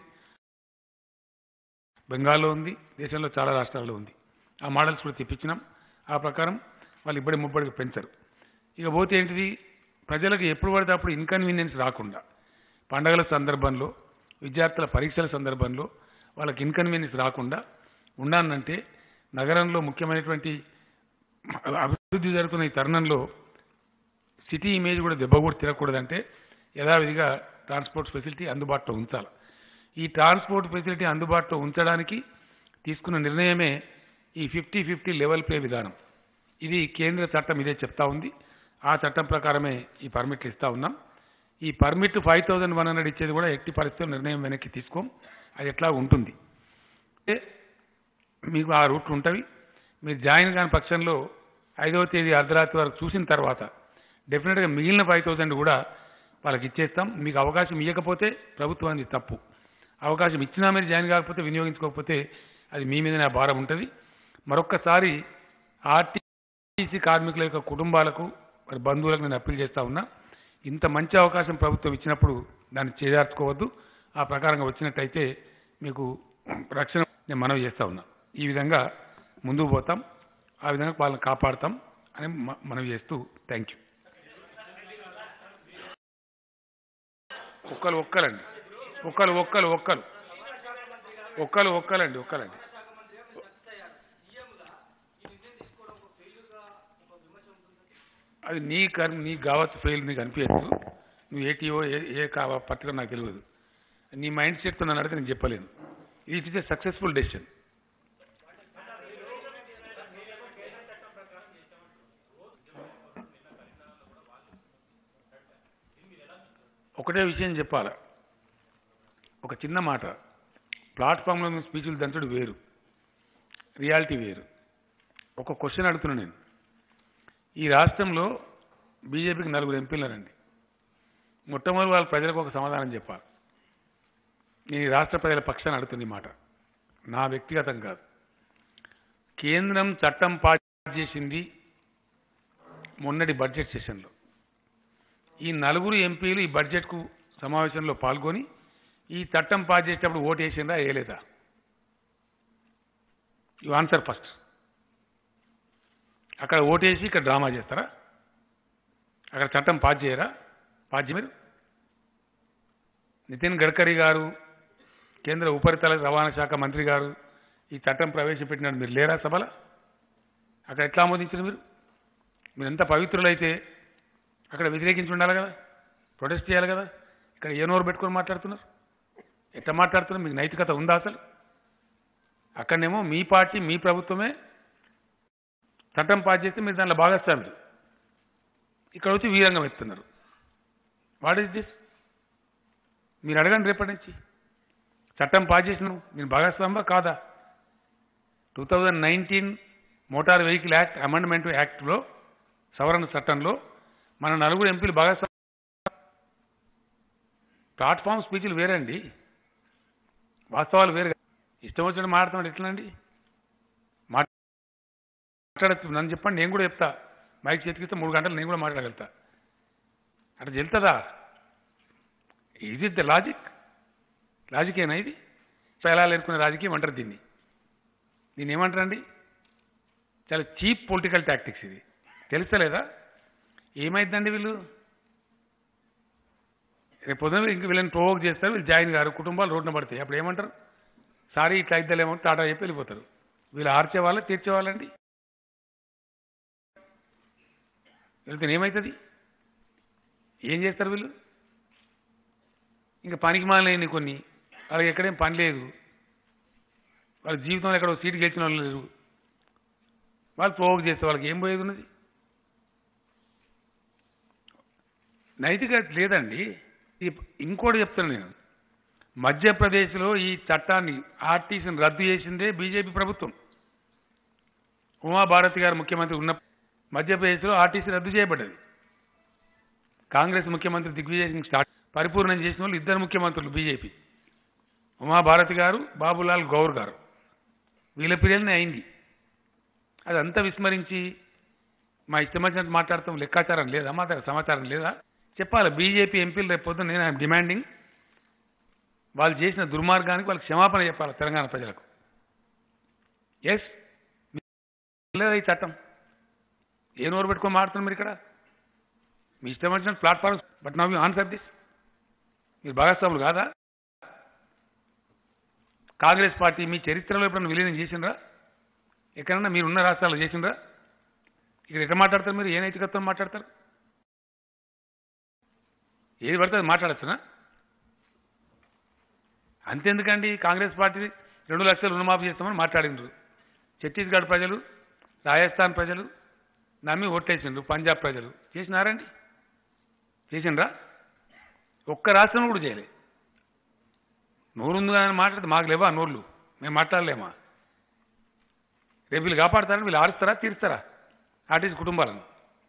బెంగాల్లో ఉంది, దేశంలో చాలా రాష్ట్రాల్లో ఉంది. ఆ మోడల్స్ కూడా తెప్పించినాం. ఆ ప్రకారం వాళ్ళు ఇబ్బడి ముబ్బడిగా పెంచరు. ఇక పోతే ఏంటిది, ప్రజలకు ఎప్పుడు పడితే అప్పుడు ఇన్కన్వీనియన్స్ రాకుండా, పండగల సందర్భంలో, విద్యార్థుల పరీక్షల సందర్భంలో వాళ్ళకి ఇన్కన్వీనియన్స్ రాకుండా ఉండాలంటే నగరంలో ముఖ్యమైనటువంటి అభివృద్ధి జరుగుతున్న ఈ తరుణంలో సిటీ ఇమేజ్ కూడా దెబ్బ కూడా తిరగకూడదంటే యథావిధిగా ట్రాన్స్పోర్ట్ ఫెసిలిటీ అందుబాటులో ఉంచాలి. ఈ ట్రాన్స్పోర్ట్ ఫెసిలిటీ అందుబాటులో ఉంచడానికి తీసుకున్న నిర్ణయమే ఈ ఫిఫ్టీ ఫిఫ్టీ లెవెల్ ప్లే విధానం. ఇది కేంద్ర చట్టం ఇదే చెప్తా ఉంది. ఆ చట్టం ప్రకారమే ఈ పర్మిట్లు ఇస్తా ఉన్నాం. ఈ permit five thousand one hundred ఇచ్చేది కూడా ఎట్టి పరిస్థితుల్లో నిర్ణయం వెనక్కి తీసుకోం. అది ఎట్లా ఉంటుంది అంటే మీకు ఆ రూట్లు ఉంటవి. మీరు జాయిన్ కాని పక్షంలో ఐదవ తేదీ అర్ధరాత్రి వరకు చూసిన తర్వాత డెఫినెట్గా మిగిలిన ఫైవ్ థౌజండ్ కూడా వాళ్ళకి ఇచ్చేస్తాం. మీకు అవకాశం ఇవ్వకపోతే ప్రభుత్వానికి తప్పు, అవకాశం ఇచ్చినా మీరు జాయిన్ కాకపోతే వినియోగించుకోకపోతే అది మీ మీదనే ఆ భారం ఉంటుంది. మరొక్కసారి ఆర్టీసీ కార్మికుల యొక్క కుటుంబాలకు మరి బంధువులకు నేను అప్పీల్ చేస్తా ఉన్నా, ఇంత మంచి అవకాశం ప్రభుత్వం ఇచ్చినప్పుడు దాన్ని చేజార్చుకోవద్దు. ఆ ప్రకారంగా వచ్చినట్టయితే మీకు రక్షణ నేను మనవి చేస్తా ఉన్నా. ఈ విధంగా ముందుకు పోతాం, ఆ విధంగా వాళ్ళని కాపాడుతాం అని మనవి చేస్తూ థ్యాంక్ యూ. ఒక్కలు ఒక్కలండి ఒక్కలు ఒక్కలు ఒక్కలు ఒక్కలు ఒక్కలండి ఒక్కలండి అది నీ కర్ నీకు కావచ్చు, ఫెయిల్ నీకు అనిపించచ్చు. నువ్వు ఏటీఓ ఏ ఏ కావా పర్టికులర్ నాకు తెలియదు. నీ మైండ్ సెట్తో నన్ను అడిగితే నేను చెప్పలేను. It is a successful decision. ఒకటే విషయం చెప్పాలా, ఒక చిన్న మాట, ప్లాట్ఫామ్లో మీ స్పీచ్లు దంచడు వేరు, రియాలిటీ వేరు. ఒక క్వశ్చన్ అడుగుతున్నా నేను. ఈ రాష్ట్రంలో బీజేపీకి నలుగురు ఎంపీలనండి. మొట్టమొదటి వాళ్ళ ప్రజలకు ఒక సమాధానం చెప్పాలి. నేను ఈ రాష్ట్ర ప్రజల పక్షాన్ని అడుగుతుంది మాట, నా వ్యక్తిగతం కాదు. కేంద్రం చట్టం పాస్ చేసింది మొన్నటి బడ్జెట్ సెషన్లో. ఈ నలుగురు ఎంపీలు ఈ బడ్జెట్కు సమావేశంలో పాల్గొని ఈ చట్టం పాస్ చేసేటప్పుడు ఓటు వేసిందా వేయలేదా? You answer first. అక్కడ ఓటేసి ఇక్కడ డ్రామా చేస్తారా? అక్కడ చట్టం పాస్ చేయరా? పాస్ చేయరు. నితిన్ గడ్కరీ గారు, కేంద్ర ఉపరితల రవాణా శాఖ మంత్రి గారు ఈ చట్టం ప్రవేశపెట్టినట్టు మీరు లేరా సభలో? అక్కడ ఎట్లా ఆమోదించారు మీరు? మీరు ఎంత పవిత్రులైతే అక్కడ వ్యతిరేకించి ఉండాలి కదా, ప్రొటెస్ట్ చేయాలి కదా. ఇక్కడ ఏ నోరు పెట్టుకొని మాట్లాడుతున్నారు? ఎట్లా మాట్లాడుతున్నారు? మీకు నైతికత ఉందా అసలు? అక్కడనేమో మీ పార్టీ మీ ప్రభుత్వమే చట్టం పాస్ చేస్తే మీరు దాంట్లో భాగస్వాములు, ఇక్కడ వచ్చి వీరంగం ఎత్తున్నారు. What is this? మీరు అడగండి రేపటి నుంచి. చట్టం పాస్ చేసినావు, నేను భాగస్వామ్యా కాదా? Two thousand nineteen motor vehicle act amendment యాక్ట్లో సవరణ చట్టంలో మన నలుగురు ఎంపీలు భాగస్వామ్యం. ప్లాట్ఫామ్ స్పీచ్లు వేరండి, వాస్తవాలు వేరు. ఇష్టం వచ్చినట్టు మాట్లాడుతున్నాడు ఎట్లండి? మాట్లాడచ్చు, నన్ను చెప్పండి, నేను కూడా చెప్తా. మైక్ చేతికిస్తే మూడు గంటలు నేను కూడా మాట్లాడగలుగుతా. అట్లా చెల్తుందా? Is it the logic? లాజికేనా ఇది? ఎలా లేనుకునే రాజకీయం అంటారు దీన్ని. దీన్ని ఏమంటారండి? చాలా చీప్ పొలిటికల్ టాక్టిక్స్ ఇది. తెలుస్తలేదా? ఏమైందండి వీళ్ళు రేపు పొద్దున ఇంక వీళ్ళని ప్రోవోక్ చేస్తారు, వీళ్ళు జాయిన్ గారు, కుటుంబాలు రోడ్డున పడతాయి. అప్పుడు ఏమంటారు? సారీ ఇట్లా ఇద్దలేమో టాటా చెప్పి వెళ్ళిపోతారు. వీళ్ళు ఆర్చేవాళ్ళ తీర్చేవాళ్ళండి. వెళ్తే ఏమవుతుంది? ఏం చేస్తారు వీళ్ళు? ఇంకా పనికి మాలని కొన్ని, వాళ్ళకి ఎక్కడేం పని లేదు, వాళ్ళ జీవితంలో ఎక్కడో సీటు గెలిచిన వాళ్ళు లేరు, వాళ్ళు ప్రోవోక్ చేస్తే వాళ్ళకి ఏం పోయేది ఉన్నది? నైతికత లేదండి. ఇంకోటి చెప్తాను నేను, మధ్యప్రదేశ్లో ఈ చట్టాన్ని ఆర్టీసీని రద్దు చేసిందే బీజేపీ ప్రభుత్వం. ఉమాభారతి గారు ముఖ్యమంత్రి ఉన్న మధ్యప్రదేశ్లో ఆర్టీసీ రద్దు చేయబడ్డది. కాంగ్రెస్ ముఖ్యమంత్రి దిగ్విజయ్ సింగ్ స్టార్ట్ పరిపూర్ణం చేసిన వాళ్ళు ఇద్దరు ముఖ్యమంత్రులు బీజేపీ, ఉమాభారతి గారు, బాబులాల్ గౌర్ గారు. వీళ్ళ పీరియడ్నే అయింది. అదంతా విస్మరించి మా ఇష్టం వచ్చినట్టు మాట్లాడతాం. లెక్కాచారం లేదా? మా దగ్గర సమాచారం లేదా? చెప్పాలి. బీజేపీ ఎంపీలు రేపు పొద్దున్న నేను ఐఎమ్ డిమాండింగ్ వాళ్ళు చేసిన దుర్మార్గానికి వాళ్ళకి క్షమాపణ చెప్పాలి తెలంగాణ ప్రజలకు. ఎస్ లేదా ఈ చట్టం? ఏ నోరు పెట్టుకొని మాట్లాడుతున్నారు మీరు ఇక్కడ? మీ ఇష్టం వచ్చిన platform. But now you answer this. మీరు భాగస్వాములు కాదా? కాంగ్రెస్ పార్టీ మీ చరిత్రలో ఎప్పుడన్నా విలీనం చేసిండ్రా? ఎక్కడన్నా మీరున్న రాష్ట్రాల్లో చేసిండ్రా? ఇక్కడ ఎట్లా మాట్లాడతారు మీరు? ఏ నైతికత్వం మాట్లాడతారు? ఏది పడుతుంది మాట్లాడచ్చునా? అంతెందుకండి, కాంగ్రెస్ పార్టీ రెండు లక్షలు రుణమాఫీ చేస్తామని మాట్లాడిండ్రు. ఛత్తీస్గఢ్ ప్రజలు, రాజస్థాన్ ప్రజలు నమ్మి ఓట్లేసిండ్రు. పంజాబ్ ప్రజలు చేసినారండి? చేసిండ్రా? ఒక్క రాష్ట్రంలో కూడా చేయలే. నోరుంది కానీ మాట్లాడితే మాకు లేవా నోర్లు? మేము మాట్లాడలేమా? రేపు వీళ్ళు కాపాడతారని వీళ్ళు ఆరుస్తారా తీరుస్తారా ఆర్టీసీ కుటుంబాలను?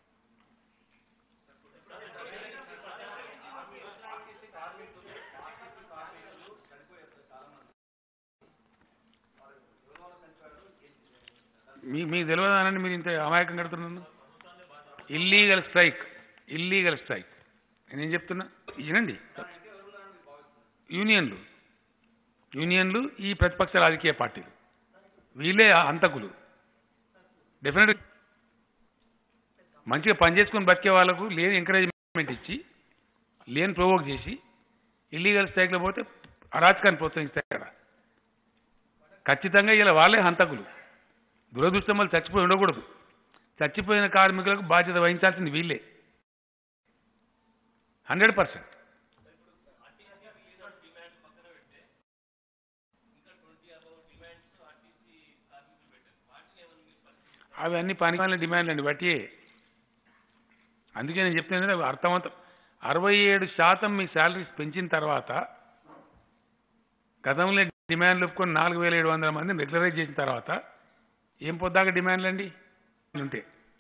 మీ మీకు తెలియదానని మీరు ఇంత అమాయకం కడుతున్నాను. ఇల్లీగల్ స్ట్రైక్, ఇల్లీగల్ స్ట్రైక్ నేనేం చెప్తున్నా వినండి. యూనియన్లు యూనియన్లు ఈ ప్రతిపక్ష రాజకీయ పార్టీలు వీళ్ళే హంతకులు. డెఫినెట్గా మంచిగా పనిచేసుకొని బతికే వాళ్ళకు లేని ఎంకరేజ్మెంట్ ఇచ్చి లేని ప్రొవోక్ చేసి ఇల్లీగల్ స్ట్రైక్లో పోతే అరాచకాన్ని ప్రోత్సహిస్తారు కదా. ఖచ్చితంగా ఇలా వాళ్ళే హంతకులు. దురదృష్టం వల్ల చచ్చిపోయి ఉండకూడదు. చచ్చిపోయిన కార్మికులకు బాధ్యత వహించాల్సింది వీళ్ళే హండ్రెడ్ పర్సెంట్. అవి అన్ని పనికిమాలిన డిమాండ్లు అండి బట్టి. అందుకే నేను చెప్తున్నాను అవి అర్థవంతం. అరవై ఏడు శాతం మీ శాలరీస్ పెంచిన తర్వాత గతంలో డిమాండ్లు ఒప్పుకొని నాలుగు వేల ఏడు వందల మందిని రెగ్యులరైజ్ చేసిన తర్వాత ఏం పొద్దాక డిమాండ్లు అండి ఉంటే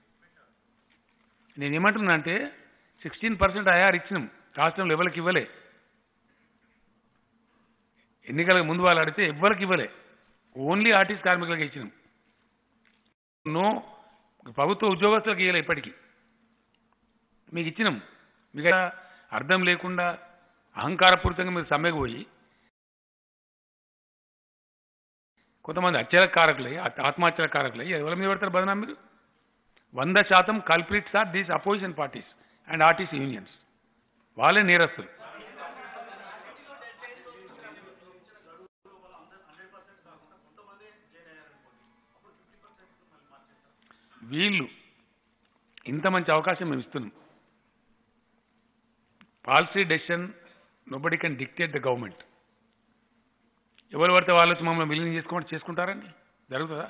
నేను ఏమంటున్నా అంటే సిక్స్టీన్ పర్సెంట్ ఐఆర్ ఇచ్చినాం రాష్ట్రంలో ఎవరికి ఇవ్వలే. ఎన్నికలకు ముందు వాళ్ళు అడిగితే ఎవరికి ఇవ్వలే, ఓన్లీ ఆర్టీసీ కార్మికులకు ఇచ్చినాం. నో ప్రభుత్వ ఉద్యోగస్తులకు ఇవ్వలే. ఇప్పటికీ మీకు ఇచ్చినాం. మీకు అర్థం లేకుండా అహంకారపూరితంగా మీరు సమ్మెకు పోయి కొంతమంది హత్యల కారకులై ఆత్మహత్యల కారకులై ఎవరి మీద పెడతారు బదనాం మీరు? వంద శాతం culprits are these opposition parties and RTC unions. వాళ్ళే నేరస్తులు. వీళ్ళు ఇంత మంచి అవకాశం మేము ఇస్తున్నాం. Policy decision nobody can dictate the government. ఎవరు పడితే వాళ్ళు వచ్చి మమ్మల్ని విలీనం చేసుకోమని చేసుకుంటారండి? జరుగుతుందా?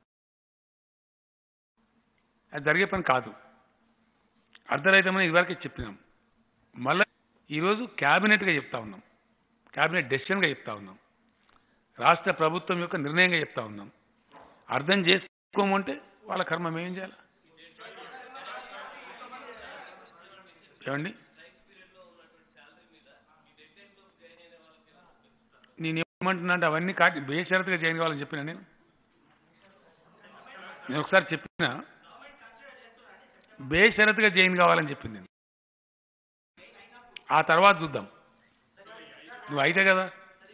అది జరిగే పని కాదు. అర్ధరహితమని ఇదివరకే చెప్పినాం. మళ్ళీ ఈరోజు క్యాబినెట్గా చెప్తా ఉన్నాం, క్యాబినెట్ డెసిషన్గా చెప్తా ఉన్నాం, రాష్ట్ర ప్రభుత్వం యొక్క నిర్ణయంగా చెప్తా ఉన్నాం. అర్థం చేసుకోమంటే వాళ్ళ కర్మ మేమేం చేయాలి? ఏమండి నేను ఏమంటున్నా అంటే అవన్నీ కాటి బేషరతుగా జాయిన్ కావాలని చెప్పినా. నేను నేను ఒకసారి చెప్పిన బేషరతుగా జాయిన్ కావాలని చెప్పింది నేను. ఆ తర్వాత చూద్దాం. నువ్వు అయితే కదా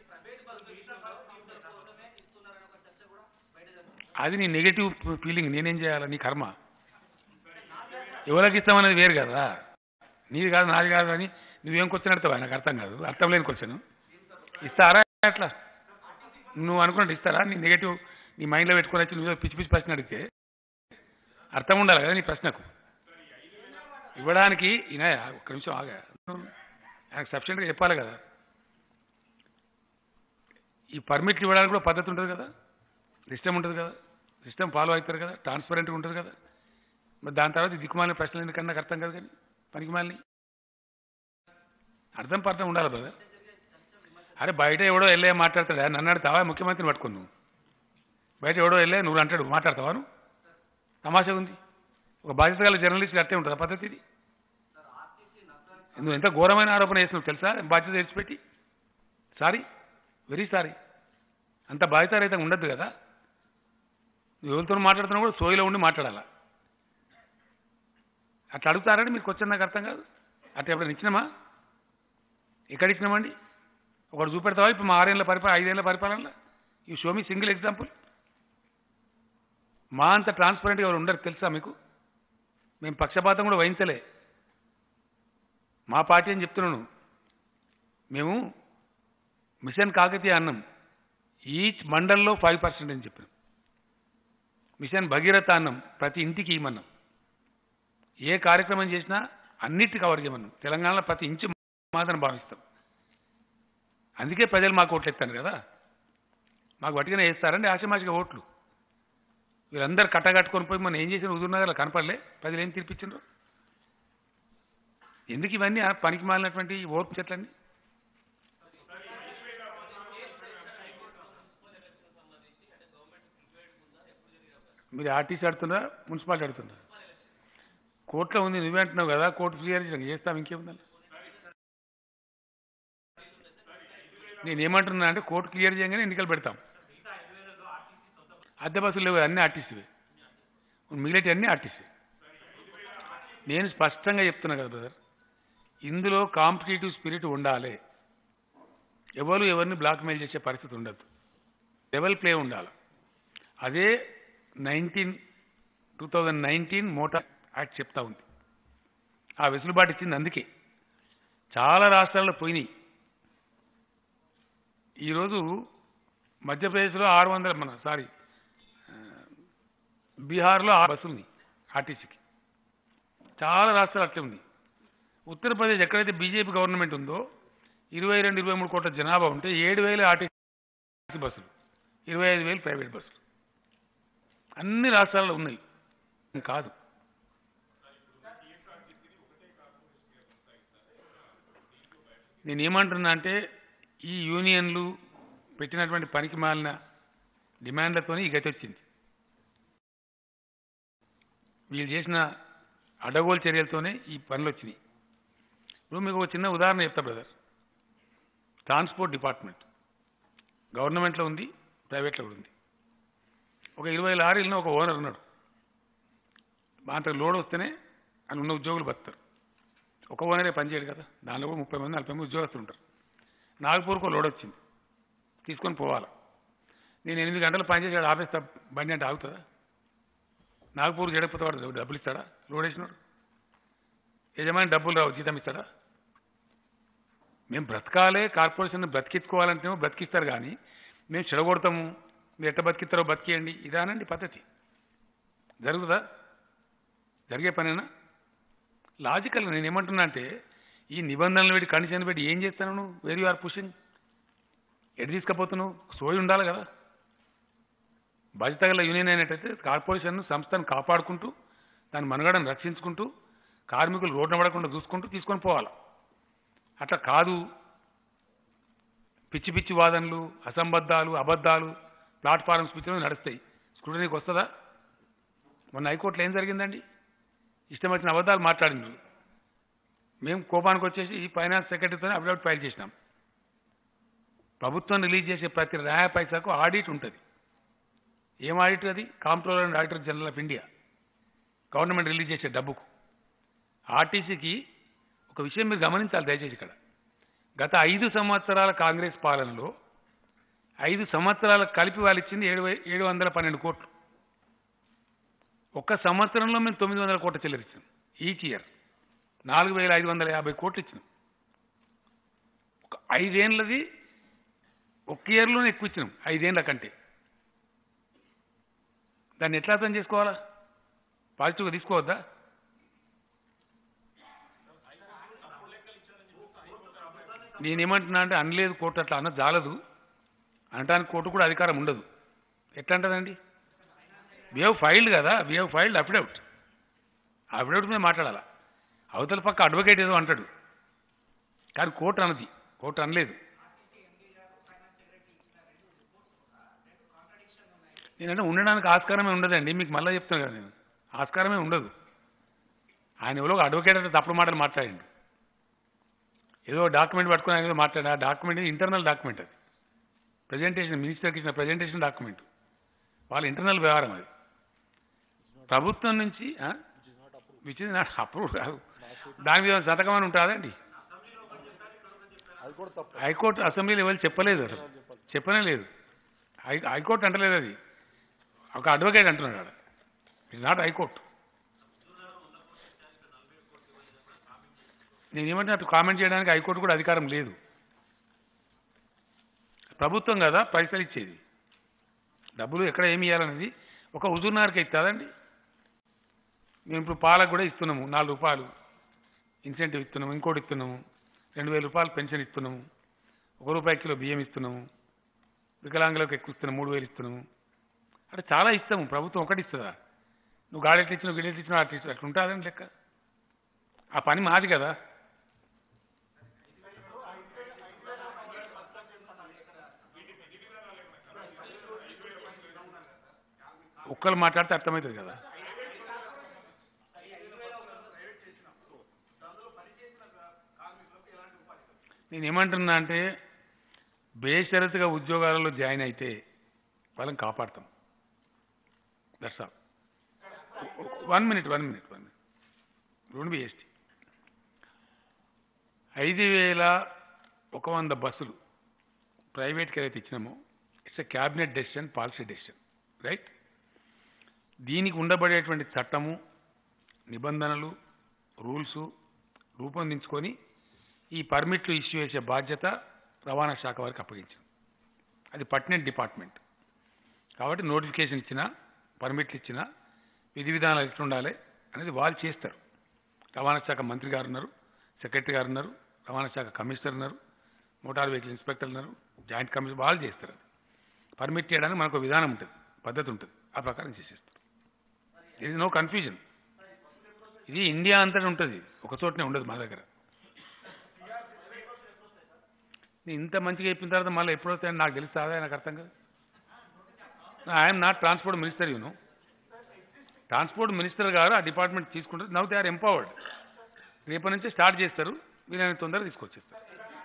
అది నీ నెగటివ్ ఫీలింగ్. నేనేం చేయాలి? నీ కర్మ. ఎవరికి ఇస్తామనేది వేరు కదా. నీది కాదు నాది కాదు అని నువ్వేం క్వశ్చన్ అడతావా? నాకు అర్థం కాదు. అర్థం లేని క్వశ్చన్. ఇస్తారా అట్లా నువ్వు అనుకున్నట్టు ఇస్తారా? నీ నెగటివ్ నీ మైండ్లో పెట్టుకొని వచ్చి నువ్వు పిచ్చి పిచ్చి ప్రశ్న అడిగితే అర్థం ఉండాలి కదా నీ ప్రశ్నకు. ఇవ్వడానికి ఈయన ఒక్క నిమిషం ఆగా ఆయనకు సఫిషియెంట్గా చెప్పాలి కదా. ఈ పర్మిట్లు ఇవ్వడానికి కూడా పద్ధతి ఉంటుంది కదా, సిస్టమ్ ఉంటుంది కదా, సిస్టమ్ ఫాలో అవుతారు కదా, ట్రాన్స్పరెంట్గా ఉంటుంది కదా. మరి దాని తర్వాత దిక్కుమాలిన ప్రశ్నలు ఎందుకన్నా నాకు అర్థం కాదు. కానీ పనికిమాలిని అర్థం పర్థం ఉండాలి కదా. అరే బయట ఎవడో వెళ్ళే మాట్లాడతాడా? నన్ను అడతావా? ముఖ్యమంత్రిని పట్టుకుని నువ్వు బయట ఎవడో వెళ్ళే నువ్వు అంటాడు మాట్లాడతావా? నువ్వు తమాషా ఉంది. ఒక బాధ్యత గల జర్నలిస్ట్ అట్టే ఉంటుంది పద్ధతి ఇది. నువ్వు ఎంత ఘోరమైన ఆరోపణ చేసినావు తెలుసా? బాధ్యత తెచ్చిపెట్టి. Sorry, very sorry. అంత బాధ్యతారహితంగా ఉండద్దు కదా. నువ్వు ఎవరితో మాట్లాడుతున్నా కూడా సోయిలో ఉండి మాట్లాడాలా. అట్లా అడుగుతారని మీకు వచ్చి నాకు అర్థం కాదు. అట్లా ఎప్పుడైనా ఇచ్చినామా? ఎక్కడ ఇచ్చినామండి? ఒకటి చూపెడతావా? ఇప్పుడు మా ఆరేళ్ళ పరిపాలన ఐదేళ్ల పరిపాలనలో ఈ షో మీ సింగిల్ ఎగ్జాంపుల్. మా అంత ట్రాన్స్పరెంట్గా ఎవరు ఉండరు తెలుసా మీకు? మేము పక్షపాతం కూడా వహించలే. మా పార్టీ అని చెప్తున్నాను. మేము మిషన్ కాకతీయ అన్నాం. ఈచ్ మండల్లో ఫైవ్ పర్సెంట్ అని చెప్పినాం. మిషన్ భగీరథ అన్నాం. ప్రతి ఇంటికి ఇవ్వమన్నాం. ఏ కార్యక్రమం చేసినా అన్నిటి కవర్ చేయమన్నాం. తెలంగాణలో ప్రతి ఇంచు మాత్రం భావిస్తాం. అందుకే ప్రజలు మాకు ఓట్లు ఎత్తాను కదా. మాకు వట్టిగానే వేస్తారండి ఆశమాషిగా ఓట్లు. వీళ్ళందరూ కట్టగట్టుకొని పోయి మనం ఏం చేసిన హుజూర్ నగర్లో కనపడలే. ప్రజలు ఏం తీర్పిచ్చిండ్రు? ఎందుకు ఇవన్నీ పనికి మాలినటువంటి ఓర్పు చెట్లన్నీ? మీరు ఆర్టీసీ అడుతున్నారా, మున్సిపాలిటీ అడుతున్నారా? కోర్టులో ఉంది, నువ్వే అంటున్నావు కదా, కోర్టు క్లియర్ చేస్తాం, ఇంకేముందా? నేనేమంటున్నా అంటే కోర్టు క్లియర్ చేయగానే ఎన్నికలు పెడతాం. అద్దె బస్సులు లేవు, అన్నీ ఆర్టీసీవే, మిగిలిటి అన్నీ ఆర్టీసీ. నేను స్పష్టంగా చెప్తున్నా కదా బ్రదర్, ఇందులో కాంపిటేటివ్ స్పిరిట్ ఉండాలి. ఎవరు ఎవరిని బ్లాక్మెయిల్ చేసే పరిస్థితి ఉండదు, లెవెల్ ప్లే ఉండాలి. అదే nineteen two thousand nineteen motor act చెప్తా ఉంది. ఆ వెసులుబాటు ఇచ్చింది. అందుకే చాలా రాష్ట్రాల్లో పోయినాయి. ఈరోజు మధ్యప్రదేశ్లో ఆరు వందల మన సారీ బీహార్లో ఆరు బస్సులు ఆర్టీసీకి. చాలా రాష్ట్రాలు అట్లే ఉంది. ఉత్తరప్రదేశ్ ఎక్కడైతే బీజేపీ గవర్నమెంట్ ఉందో ఇరవై రెండు ఇరవై మూడు కోట్ల జనాభా ఉంటే ఏడు వేలు ఆర్టీసీ బస్సులు, ఇరవై ఐదు వేలు ప్రైవేట్ బస్సులు అన్ని రాష్ట్రాల్లో ఉన్నాయి. కాదు, నేనేమంటున్నా అంటే ఈ యూనియన్లు పెట్టినటువంటి పనికి మాలిన డిమాండ్లతోనే ఈ గతి వచ్చింది. వీళ్ళు చేసిన అడ్డగోలు చర్యలతోనే ఈ పనులు వచ్చినాయి. ఇప్పుడు మీకు ఒక చిన్న ఉదాహరణ చెప్తా బ్రదర్. ట్రాన్స్పోర్ట్ డిపార్ట్మెంట్ గవర్నమెంట్లో ఉంది, ప్రైవేట్లో కూడా ఉంది. ఒక ఇరవై లారీలను ఒక ఓనర్ ఉన్నాడు. అంత లోడ్ వస్తేనే అని ఉన్న ఉద్యోగులు బతుకుతారు. ఒక ఓనరే పనిచేయడు కదా, దానిలో కూడా ముప్పై మంది నలభై మంది ఉద్యోగస్తులు ఉంటారు. నాగపూర్కు లోడ్ వచ్చింది, తీసుకొని పోవాలి. నేను ఎనిమిది గంటలు పనిచేసాడు, ఆపేస్తా బండి అంటే ఆగుతుందా? నాగపూర్ జడకపోతే వాడు డబ్బులు ఇస్తాడా? లోడ్ వేసినాడు యజమాని డబ్బులు రావు, జీతం ఇస్తాడా? మేము బ్రతకాలే, కార్పొరేషన్ బ్రతికించుకోవాలంటేమో బ్రతికిస్తారు, కానీ మేము చెడగొడతాము, మీరు ఎట్లా బతికిస్తారో బతికేయండి, ఇదానండి పద్ధతి. జరుగుతుందా? జరిగే పనేనా? లాజికల్. నేను ఏమంటున్నా అంటే ఈ నిబంధనలు పెట్టి కండిషన్ పెట్టి ఏం చేస్తాను నువ్వు? వేర్ యూ ఆర్ పుషింగ్, ఎటు తీసుకపోతున్నావు? సోయి ఉండాలి కదా. బాధ్యత గల యూనియన్ అయినట్టయితే కార్పొరేషన్ సంస్థను కాపాడుకుంటూ దాని మనుగడను రక్షించుకుంటూ కార్మికులు రోడ్డు పడకుండా చూసుకుంటూ తీసుకొని పోవాలి. అట్లా కాదు, పిచ్చి పిచ్చి వాదనలు, అసంబద్ధాలు, అబద్ధాలు ప్లాట్ఫారం స్పీచ్లో నడుస్తాయి. స్క్రూటనీకి వస్తుందా? మొన్న హైకోర్టులో ఏం జరిగిందండి? ఇష్టం వచ్చిన అబద్ధాలు మాట్లాడిండ్రు. మేము కోపానికి వచ్చేసి ఈ ఫైనాన్స్ సెక్రటరీతోనే అఫిడవిట్ ఫైల్ చేసినాం. ప్రభుత్వం రిలీజ్ చేసే ప్రతి న్యాయ పైసాకు ఆడిట్ ఉంటుంది. ఏం ఆడిట్ అది? Comptroller and auditor general of India government release చేసే డబ్బుకు. ఆర్టీసీకి ఒక విషయం మీరు గమనించాలి దయచేసి. ఇక్కడ గత ఐదు సంవత్సరాల కాంగ్రెస్ పాలనలో ఐదు సంవత్సరాలకు కలిపి వాళ్ళు ఇచ్చింది ఏడు ఏడు వందల పన్నెండు కోట్లు. ఒక్క సంవత్సరంలో మేము తొమ్మిది వందల కోట్ల చిల్లర ఇచ్చాం. ఈచ్ ఇయర్ నాలుగు వేల ఐదు వందల యాభై కోట్లు ఇచ్చినాం. ఒక ఐదేళ్లది ఒక్క ఇయర్లోనే ఎక్కువ ఇచ్చినాం, ఐదేళ్ల కంటే. దాన్ని ఎట్లా అర్థం చేసుకోవాలా? పాజిటివ్గా తీసుకోవద్దా? నేనేమంటున్నా అంటే అనలేదు కోర్టు, అట్లా అన్న జాలదు అనటానికి కోర్టు కూడా అధికారం ఉండదు. ఎట్లా అంటదండి? వీ హ్యావ్ ఫైల్డ్ కదా, we have filed affidavit. Affidavit మీద మాట్లాడాలా. అవతల పక్క అడ్వకేట్ ఏదో అంటాడు, కానీ కోర్టు అన్నది. కోర్టు అనలేదు. నేనంటే ఉండడానికి ఆస్కారమే ఉండదండి. మీకు మళ్ళీ చెప్తాను కదా, నేను ఆస్కారమే ఉండదు. ఆయన ఎవరో అడ్వకేట్ అంటే తప్పుడు మాటలు మాట్లాడండి. ఏదో డాక్యుమెంట్ పట్టుకుని ఆయన ఏదో మాట్లాడి, ఆ డాక్యుమెంట్ ఇంటర్నల్ డాక్యుమెంట్, అది ప్రజెంటేషన్, మినిస్టర్కి ఇచ్చిన ప్రజెంటేషన్ డాక్యుమెంట్, వాళ్ళ ఇంటర్నల్ వ్యవహారం అది. ప్రభుత్వం నుంచి విచ్ ఇస్ నాట్ అప్రూవ్ కాదు, దాని మీద శతకం అని ఉంటుందండి. హైకోర్టు అసెంబ్లీలో ఎవరు చెప్పలేదు, అసలు చెప్పనే లేదు. హై హైకోర్టు అంటలేదు, అది ఒక అడ్వకేట్ అంటున్నాడు. It's not high court. నేనేమంటే అటు కామెంట్ చేయడానికి హైకోర్టు కూడా అధికారం లేదు. ప్రభుత్వం కదా పైసలు ఇచ్చేది, డబ్బులు ఎక్కడ ఏమి ఇవ్వాలనేది ఒక హుజూర్నగర్కి ఇస్తుందండి. మేము ఇప్పుడు పాలకు కూడా ఇస్తున్నాము, నాలుగు రూపాయలు ఇన్సెంటివ్ ఇస్తున్నాము, ఇంకోటి ఇస్తున్నాము, రెండు వేల రూపాయలు పెన్షన్ ఇస్తున్నాము, ఒక రూపాయి కిలో బియ్యం ఇస్తున్నాము, వికలాంగులకు ఎక్కువ ఇస్తున్నాము, మూడు వేలు ఇస్తున్నాము. అంటే చాలా ఇస్తాము. ప్రభుత్వం ఒకటి ఇస్తుందా? నువ్వు గాడెట్లు ఇచ్చినావు, గిడెట్లు ఇచ్చినావు, అట్లా అట్లా ఉంటుందని లెక్క. ఆ పని మాది కదా. ఒక్కరు మాట్లాడితే అర్థమవుతుంది కదా. నేను ఏమంటున్నా అంటే బేషరతుగా ఉద్యోగాలలో జాయిన్ అయితే వాళ్ళని కాపాడతాం. That's all. One minute one minute one minute రెండు బిఎస్టీ ఐదు వేల ఒక వంద బస్సులు ప్రైవేట్కి ఏదైతే ఇచ్చినామో it's a cabinet decision, policy decision, right. దీనికి ఉండబడేటువంటి చట్టము, నిబంధనలు, రూల్స్ రూపొందించుకొని ఈ పర్మిట్లు ఇష్యూ చేసే బాధ్యత రవాణా శాఖ వారికి అప్పగించింది. అది పర్టినెంట్ డిపార్ట్మెంట్ కాబట్టి నోటిఫికేషన్ ఇచ్చినా, పర్మిట్లు ఇచ్చినా విధి విధానాలు ఎట్లా ఉండాలి అనేది వాళ్ళు చేస్తారు. రవాణా శాఖ మంత్రి గారు ఉన్నారు, సెక్రటరీ గారు ఉన్నారు, రవాణా శాఖ కమిషనర్ ఉన్నారు, మోటార్ వెహికల్ ఇన్స్పెక్టర్ ఉన్నారు, జాయింట్ కమిషనర్, వాళ్ళు చేస్తారు. అది పర్మిట్ చేయడానికి మనకు విధానం ఉంటుంది, పద్ధతి ఉంటుంది, ఆ ప్రకారం చేసేస్తారు. ఇది నో కన్ఫ్యూజన్. ఇది ఇండియా అంతటా ఉంటుంది, ఒక చోటనే ఉండదు మా దగ్గర. ఇంత మంచిగా చెప్పిన తర్వాత మళ్ళీ ఎప్పుడు వస్తాయని నాకు తెలుస్తుందా? నాకు అర్థం కాదు. I'm not transport minister, you know. Transport minister గారు ఆ డిపార్ట్మెంట్ తీసుకుంటారు. Now they are empowered. రేపటి నుంచి స్టార్ట్ చేస్తారు, వీళ్ళని తొందరగా తీసుకొచ్చేస్తారు.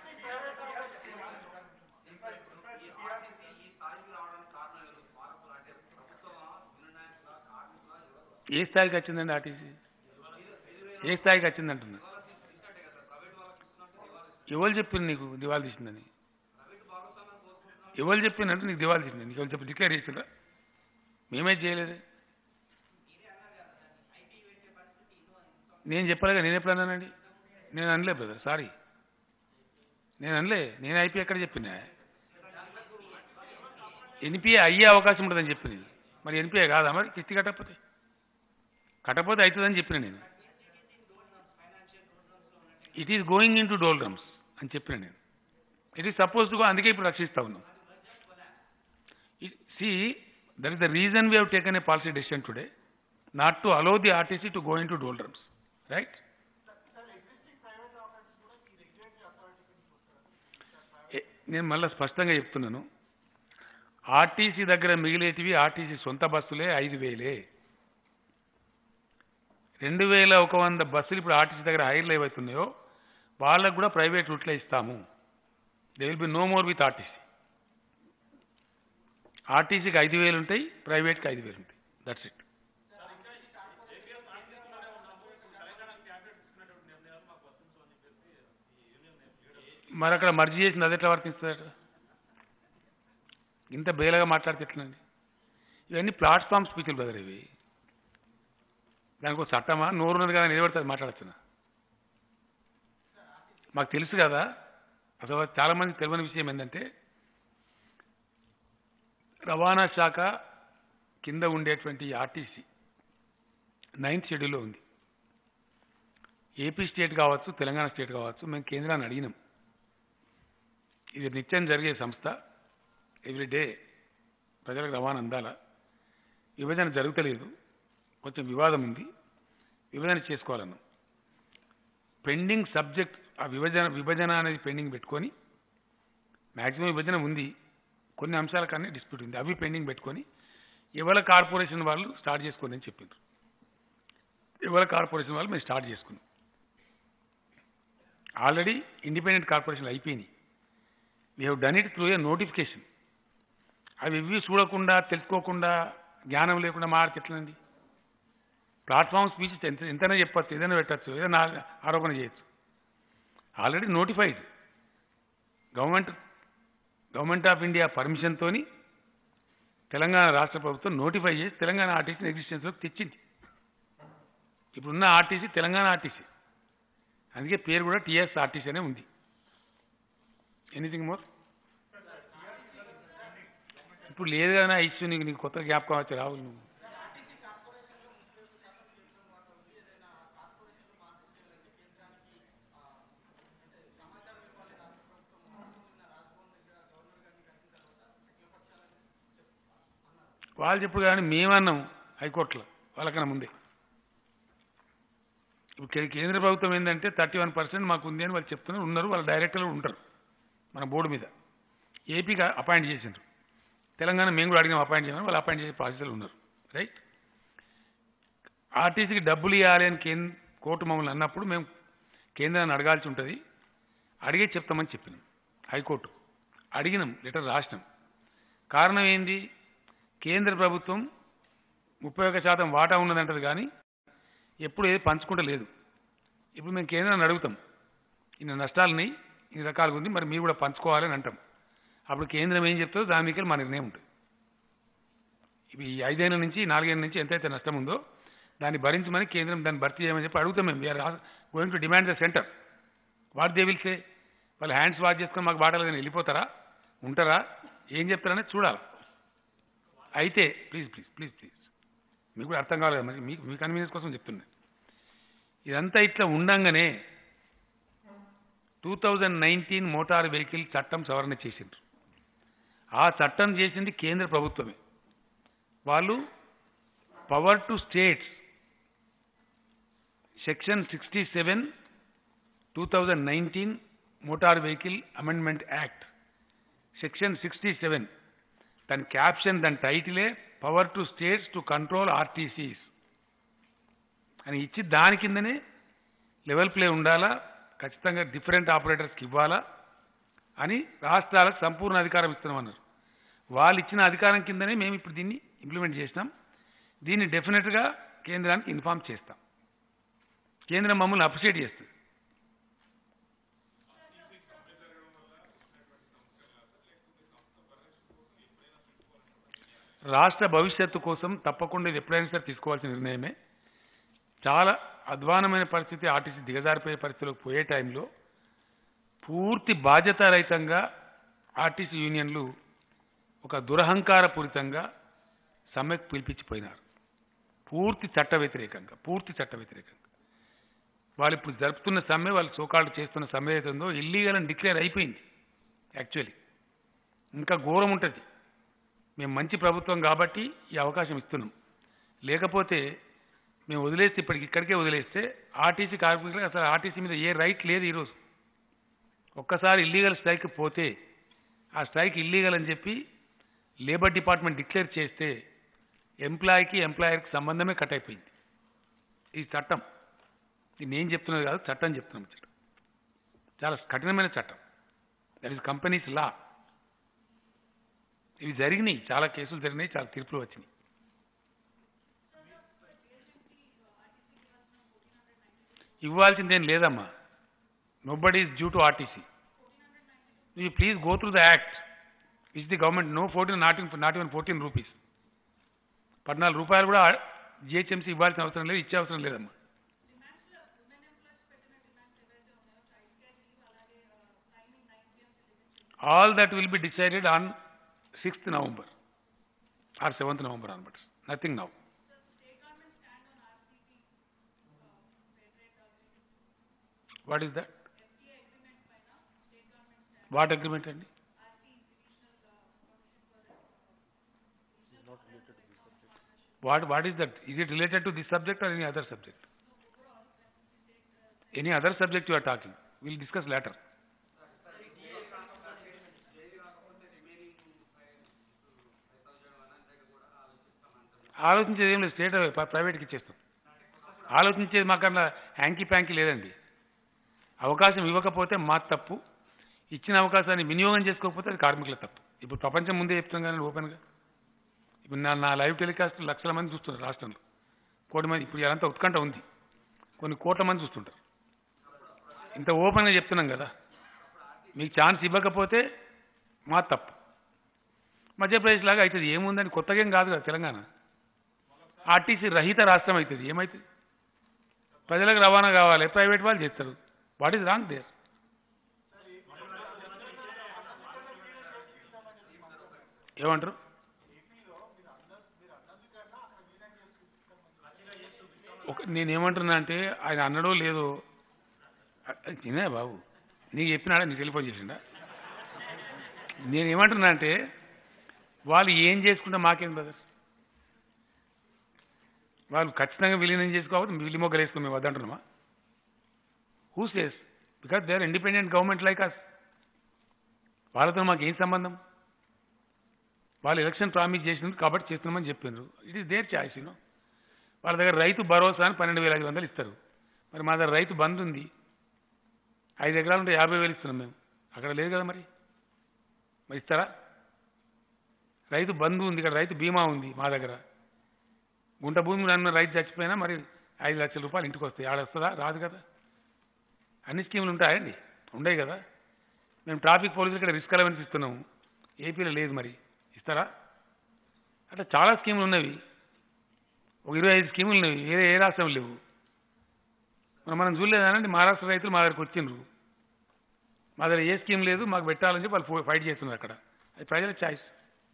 ఏ స్థాయికి వచ్చిందండి ఆర్టీసీ? ఏ స్థాయికి వచ్చింది అంటున్నా? ఎవరు చెప్పింది నీకు దివాళి తీసిందని? ఎవరు చెప్పిందంటే నీకు దివాళి తీసింది? నీకు ఎవరు చెప్పి డిక్లేర్ చేసిందా? మేమే చేయలేదు. నేను చెప్పలేగా, నేను ఎప్పుడు అన్నానండి? నేను అనలే బ్రదర్, సారీ, నేను అనలే. నేను ఐపీ ఎక్కడ చెప్పినా? ఎన్పిఏ అయ్యే అవకాశం ఉంటుందని చెప్పింది. మరి ఎన్పిఏ కాదా? మరి కిస్తి కట్టకపోతే కట్టకపోతే అవుతుందని చెప్పిన నేను. It is going into doldrums అని చెప్పిన నేను. It is suppose to go, అందుకే ఇప్పుడు రక్షిస్తా ఉన్నాం. See that is the reason we have taken a policy decision today, not to allow the RTC to go into doldrums, right. నేను మళ్ళీ స్పష్టంగా చెప్తున్నాను, ఆర్టీసీ దగ్గర మిగిలేటివి ఆర్టీసీ సొంత బస్సులే ఐదు వేలే. రెండు వేల ఒక వంద బస్సులు ఇప్పుడు ఆర్టీసీ దగ్గర హైర్లు ఏవైతున్నాయో వాళ్ళకు కూడా ప్రైవేట్ రూట్లో ఇస్తాము. They will be no more with RTC. ఆర్టీసీకి ఐదు వేలు ఉంటాయి, ప్రైవేట్కి ఐదు వేలు ఉంటాయి. That's it. మరి అక్కడ మర్జీ చేసింది అది ఎట్లా వర్తిస్తుంది? ఇంత బేలగా మాట్లాడితే ఎట్లండి? ఇవన్నీ ప్లాట్ఫామ్ స్పీచ్లు బ్రదర్. ఇవి దానికి ఒక చట్టమా? నోరున్నది కదా, నిలబడుతుంది మాట్లాడుతున్నా. మాకు తెలుసు కదా. అసలు చాలామంది తెలియని విషయం ఏంటంటే రవాణా శాఖ కింద ఉండేటువంటి ఆర్టీసీ నైన్త్ షెడ్యూల్లో ఉంది. ఏపీ స్టేట్ కావచ్చు, తెలంగాణ స్టేట్ కావచ్చు, మేము కేంద్రాన్ని అడిగినాం. ఇది నిత్యం జరిగే సంస్థ, ఎవ్రీడే ప్రజలకు రవాణా అందాల. విభజన జరుగుతలేదు, కొంచెం వివాదం ఉంది, విభజన చేసుకోవాలన్నాం. పెండింగ్ సబ్జెక్ట్ ఆ విభజన విభజన అనేది పెండింగ్ పెట్టుకొని, మ్యాక్సిమం విభజన ఉంది, కొన్ని అంశాల కానీ డిస్ప్యూట్ ఉంది, అవి పెండింగ్ పెట్టుకొని ఎవరి కార్పొరేషన్ వాళ్ళు స్టార్ట్ చేసుకోండి అని చెప్పిండ్రు. ఎవరి కార్పొరేషన్ వాళ్ళు మేము స్టార్ట్ చేసుకున్నాం. ఆల్రెడీ ఇండిపెండెంట్ కార్పొరేషన్లు అయిపోయినాయి. We have done it through a notification. అవి ఇవి చూడకుండా, తెలుసుకోకుండా, జ్ఞానం లేకుండా మాట్లాడితే ఎట్లండి? ప్లాట్ఫామ్ స్పీచ్ ఎంత ఎంతైనా చెప్పచ్చు, ఏదైనా పెట్టచ్చు, ఏదైనా ఆరోపణ చేయొచ్చు. Already notified. Government government of India పర్మిషన్తో తెలంగాణ రాష్ట్ర ప్రభుత్వం నోటిఫై చేసి తెలంగాణ ఆర్టీసీని ఎగ్జిస్టెన్స్లోకి తెచ్చింది. ఇప్పుడున్న ఆర్టీసీ తెలంగాణ ఆర్టీసీ, అందుకే పేరు కూడా టీఎస్ ఆర్టీసీ అనే ఉంది. Anything more? ఇప్పుడు లేదు కదా ఇష్యూ. నీకు నీకు కొత్త జ్ఞాపకం వచ్చి రావు. నువ్వు వాళ్ళు చెప్పుడు కానీ మేమన్నాం హైకోర్టులో వాళ్ళకన్నా ముందే. ఇప్పుడు కేంద్ర ప్రభుత్వం ఏంటంటే థర్టీ వన్ పర్సెంట్ మాకు ఉంది అని వాళ్ళు చెప్తున్నారు. ఉన్నారు, వాళ్ళ డైరెక్టర్లు ఉంటారు మన బోర్డు మీద. ఏపీకి అపాయింట్ చేసిండ్రు, తెలంగాణ మేము కూడా అడిగినాం అపాయింట్ చేయమని, వాళ్ళు అపాయింట్ చేసే ప్రాసెస్లో ఉన్నారు. రైట్. ఆర్టీసీకి డబ్బులు ఇవ్వాలి అని కేంద్ర కోర్టు మమ్మల్ని అన్నప్పుడు మేము కేంద్రాన్ని అడగాల్సి ఉంటుంది. అడిగే చెప్తామని చెప్పినాం. హైకోర్టు అడిగినాం, లెటర్ రాసినాం. కారణం ఏంది? కేంద్ర ప్రభుత్వం ముప్పై ఒక్క శాతం వాటా ఉన్నదంటది కానీ ఎప్పుడు ఏది పంచుకుంటలేదు. ఇప్పుడు మేము కేంద్రాన్ని అడుగుతాం, ఇన్ని నష్టాలని ఇన్ని రకాలుగా ఉంది, మరి మీరు కూడా పంచుకోవాలని అంటాం. అప్పుడు కేంద్రం ఏం చెప్తుందో దాని మీద మా నిర్ణయం ఉంటుంది. ఇవి ఈ ఐదేళ్ళ నుంచి నాలుగేళ్ళ నుంచి ఎంతైతే నష్టం ఉందో దాన్ని భరించమని కేంద్రం దాన్ని భర్తీ చేయమని చెప్పి అడుగుతాం. మేము we are going to demand the centre. What they will say? వాళ్ళు హ్యాండ్స్ వాష్ చేసుకొని మాకు బాటలు కానీ వెళ్ళిపోతారా, ఉంటారా, ఏం చెప్తారనేది చూడాలి. అయితే ప్లీజ్ ప్లీజ్ ప్లీజ్ ప్లీజ్ మీకు కూడా అర్థం కావాలి కదా, మరి మీకు మీ కన్వీనియన్స్ కోసం చెప్తున్నా. ఇదంతా ఇట్లా ఉండంగానే two thousand nineteen motor vehicle చట్టం సవరణ చేసిండ్రు. ఆ చట్టం చేసింది కేంద్ర ప్రభుత్వమే. వాళ్ళు power to states section sixty seven two thousand nineteen motor vehicle amendment act section sixty seven దాని క్యాప్షన్, దాని టైటిలే power to states to control RTCs అని ఇచ్చి దాని కిందనే లెవెల్ ప్లే ఉండాలా, ఖచ్చితంగా డిఫరెంట్ ఆపరేటర్స్కి ఇవ్వాలా అని రాష్ట్రాలకు సంపూర్ణ అధికారం ఇస్తున్నామన్నారు. వాళ్ళు ఇచ్చిన అధికారం కిందనే మేము ఇప్పుడు దీన్ని ఇంప్లిమెంట్ చేసినాం. దీన్ని డెఫినెట్గా కేంద్రానికి ఇన్ఫార్మ్ చేస్తాం. కేంద్రం మమ్మల్ని అప్రిషియేట్ చేస్తుంది. రాష్ట్ర భవిష్యత్తు కోసం తప్పకుండా ఇది ఎప్పుడైనా సరే తీసుకోవాల్సిన నిర్ణయమే. చాలా అధ్వానమైన పరిస్థితి, ఆర్టీసీ దిగజారిపోయే పరిస్థితిలోకి పోయే టైంలో పూర్తి బాధ్యతారహితంగా ఆర్టీసీ యూనియన్లు ఒక దురహంకారపూరితంగా సమ్మెకు పిలిపించిపోయినారు. పూర్తి చట్ట వ్యతిరేకంగా పూర్తి చట్ట వ్యతిరేకంగా వాళ్ళు ఇప్పుడు జరుపుతున్న సమ్మె, వాళ్ళు సోకాళ్ళు చేస్తున్న సమ్మె అవుతుందో ఇల్లీగల్ అని డిక్లేర్ అయిపోయింది. యాక్చువల్లీ ఇంకా ఘోరం ఉంటుంది. మేము మంచి ప్రభుత్వం కాబట్టి ఈ అవకాశం ఇస్తున్నాం. లేకపోతే మేము వదిలేస్తే ఇప్పటికి ఇక్కడికే వదిలేస్తే ఆర్టీసీ కార్మికులకు అసలు ఆర్టీసీ మీద ఏ రైట్ లేదు ఈరోజు. ఒక్కసారి ఇల్లీగల్ స్ట్రైక్ పోతే ఆ స్ట్రైక్ ఇల్లీగల్ అని చెప్పి లేబర్ డిపార్ట్మెంట్ డిక్లేర్ చేస్తే ఎంప్లాయీకి ఎంప్లాయర్కి సంబంధమే కట్ అయిపోయింది. ఈ చట్టం, ఇది నేను చెప్తున్నది కాదు, చట్టం చెప్తున్నాం. చట్టం చాలా కఠినమైన చట్టం. That is companies law. ఇవి జరిగినాయి, చాలా కేసులు జరిగినాయి, చాలా తీర్పులు వచ్చినాయి. ఇవ్వాల్సిందేం లేదమ్మా. Nobody is due to RTC. You please go through the act which the government no fourteen not not even fourteen rupees. పద్నాలుగు రూపాయలు కూడా జిహెచ్ఎంసీ ఇవ్వాల్సిన అవసరం లేదు, ఇచ్చే అవసరం లేదమ్మా. All that will be decided on sixth November or seventh November onwards. Nothing now. What is that? What agreement అండి? What, what is that? Is it related to this subject or any other subject? Any other subject you are talking? We will discuss later. ఆలోచించేది ఏం లేదు, state ప్రైవేట్కి ఇచ్చేస్తాం. ఆలోచించేది మాకన్నా hanky panky లేదండి. అవకాశం ఇవ్వకపోతే మా తప్పు, ఇచ్చిన అవకాశాన్ని వినియోగం చేసుకోకపోతే అది కార్మికుల తప్పు. ఇప్పుడు ప్రపంచం ముందే చెప్తున్నాం కానీ ఓపెన్గా. ఇప్పుడు నా నా లైవ్ టెలికాస్ట్ లక్షల మంది చూస్తున్నారు రాష్ట్రంలో, కోటి మంది. ఇప్పుడు ఇదంతా ఉత్కంఠ ఉంది, కొన్ని కోట్ల మంది చూస్తుంటారు. ఇంత ఓపెన్గా చెప్తున్నాం కదా. మీకు ఛాన్స్ ఇవ్వకపోతే మా తప్పు. మధ్యప్రదేశ్ లాగా అవుతుంది. ఏముందని కొత్తగా ఏం కాదు కదా తెలంగాణ. ఆర్టీసీ రహిత రాష్ట్రం అవుతుంది. ఏమవుతుంది? ప్రజలకు రవాణా కావాలి, ప్రైవేట్ వాళ్ళు చేస్తారు. What is wrong there? ఏమంటారు? ఒక నేనేమంటున్నా అంటే ఆయన అన్నడో లేదో తినే బాబు, నీకు చెప్పినాడా? నీకు టెలిఫోన్ చేసిండా? నేనేమంటున్నా అంటే వాళ్ళు ఏం చేసుకుంటా మాకేం బ్రదర్. వాళ్ళు ఖచ్చితంగా విలీనం చేసుకోవాలి, విలి మొగ్గలు వేసుకుని మేము వద్దంటున్నామా? Who says? Because they are independent government like us. వాళ్ళతో మాకు ఏం సంబంధం? వాళ్ళు ఎలక్షన్ ప్రామిస్ చేసినారు కాబట్టి చేస్తున్నామని చెప్పినారు. It is their choice. You know వాళ్ళ దగ్గర రైతు భరోసా అని పన్నెండు వేల ఐదు వందలు ఇస్తారు. మరి మా దగ్గర రైతు బంధు ఉంది, ఐదు ఎకరాలు ఉంటే యాభై వేలు ఇస్తున్నాం మేము. అక్కడ లేదు కదా, మరి మరి ఇస్తారా? రైతు బంధు ఉంది, ఇక్కడ రైతు బీమా ఉంది మా దగ్గర. గుంట భూమి నన్ను రైతు చచ్చిపోయినా మరి ఐదు లక్షల రూపాయలు ఇంటికి వస్తాయి. ఆడ వస్తుందా? రాదు కదా. అన్ని స్కీములు ఉంటాయండి, ఉండవు కదా. మేము ట్రాఫిక్ పోలీసులు ఇక్కడ రిస్క్ అలవెన్స్ ఇస్తున్నాము, ఏపీలో లేదు, మరి ఇస్తారా? అట్లా చాలా స్కీములు ఉన్నవి, ఒక ఇరవై ఐదు స్కీములు ఉన్నవి, వేరే ఏ రాష్ట్రం లేవు. మరి మనం చూడలేదానండి, మహారాష్ట్ర రైతులు మా దగ్గరకు వచ్చిండ్రు, మా దగ్గర ఏ స్కీమ్ లేదు, మాకు పెట్టాలని చెప్పి వాళ్ళు ఫైట్ చేస్తున్నారు అక్కడ. అది ప్రజల ఛాయిస్.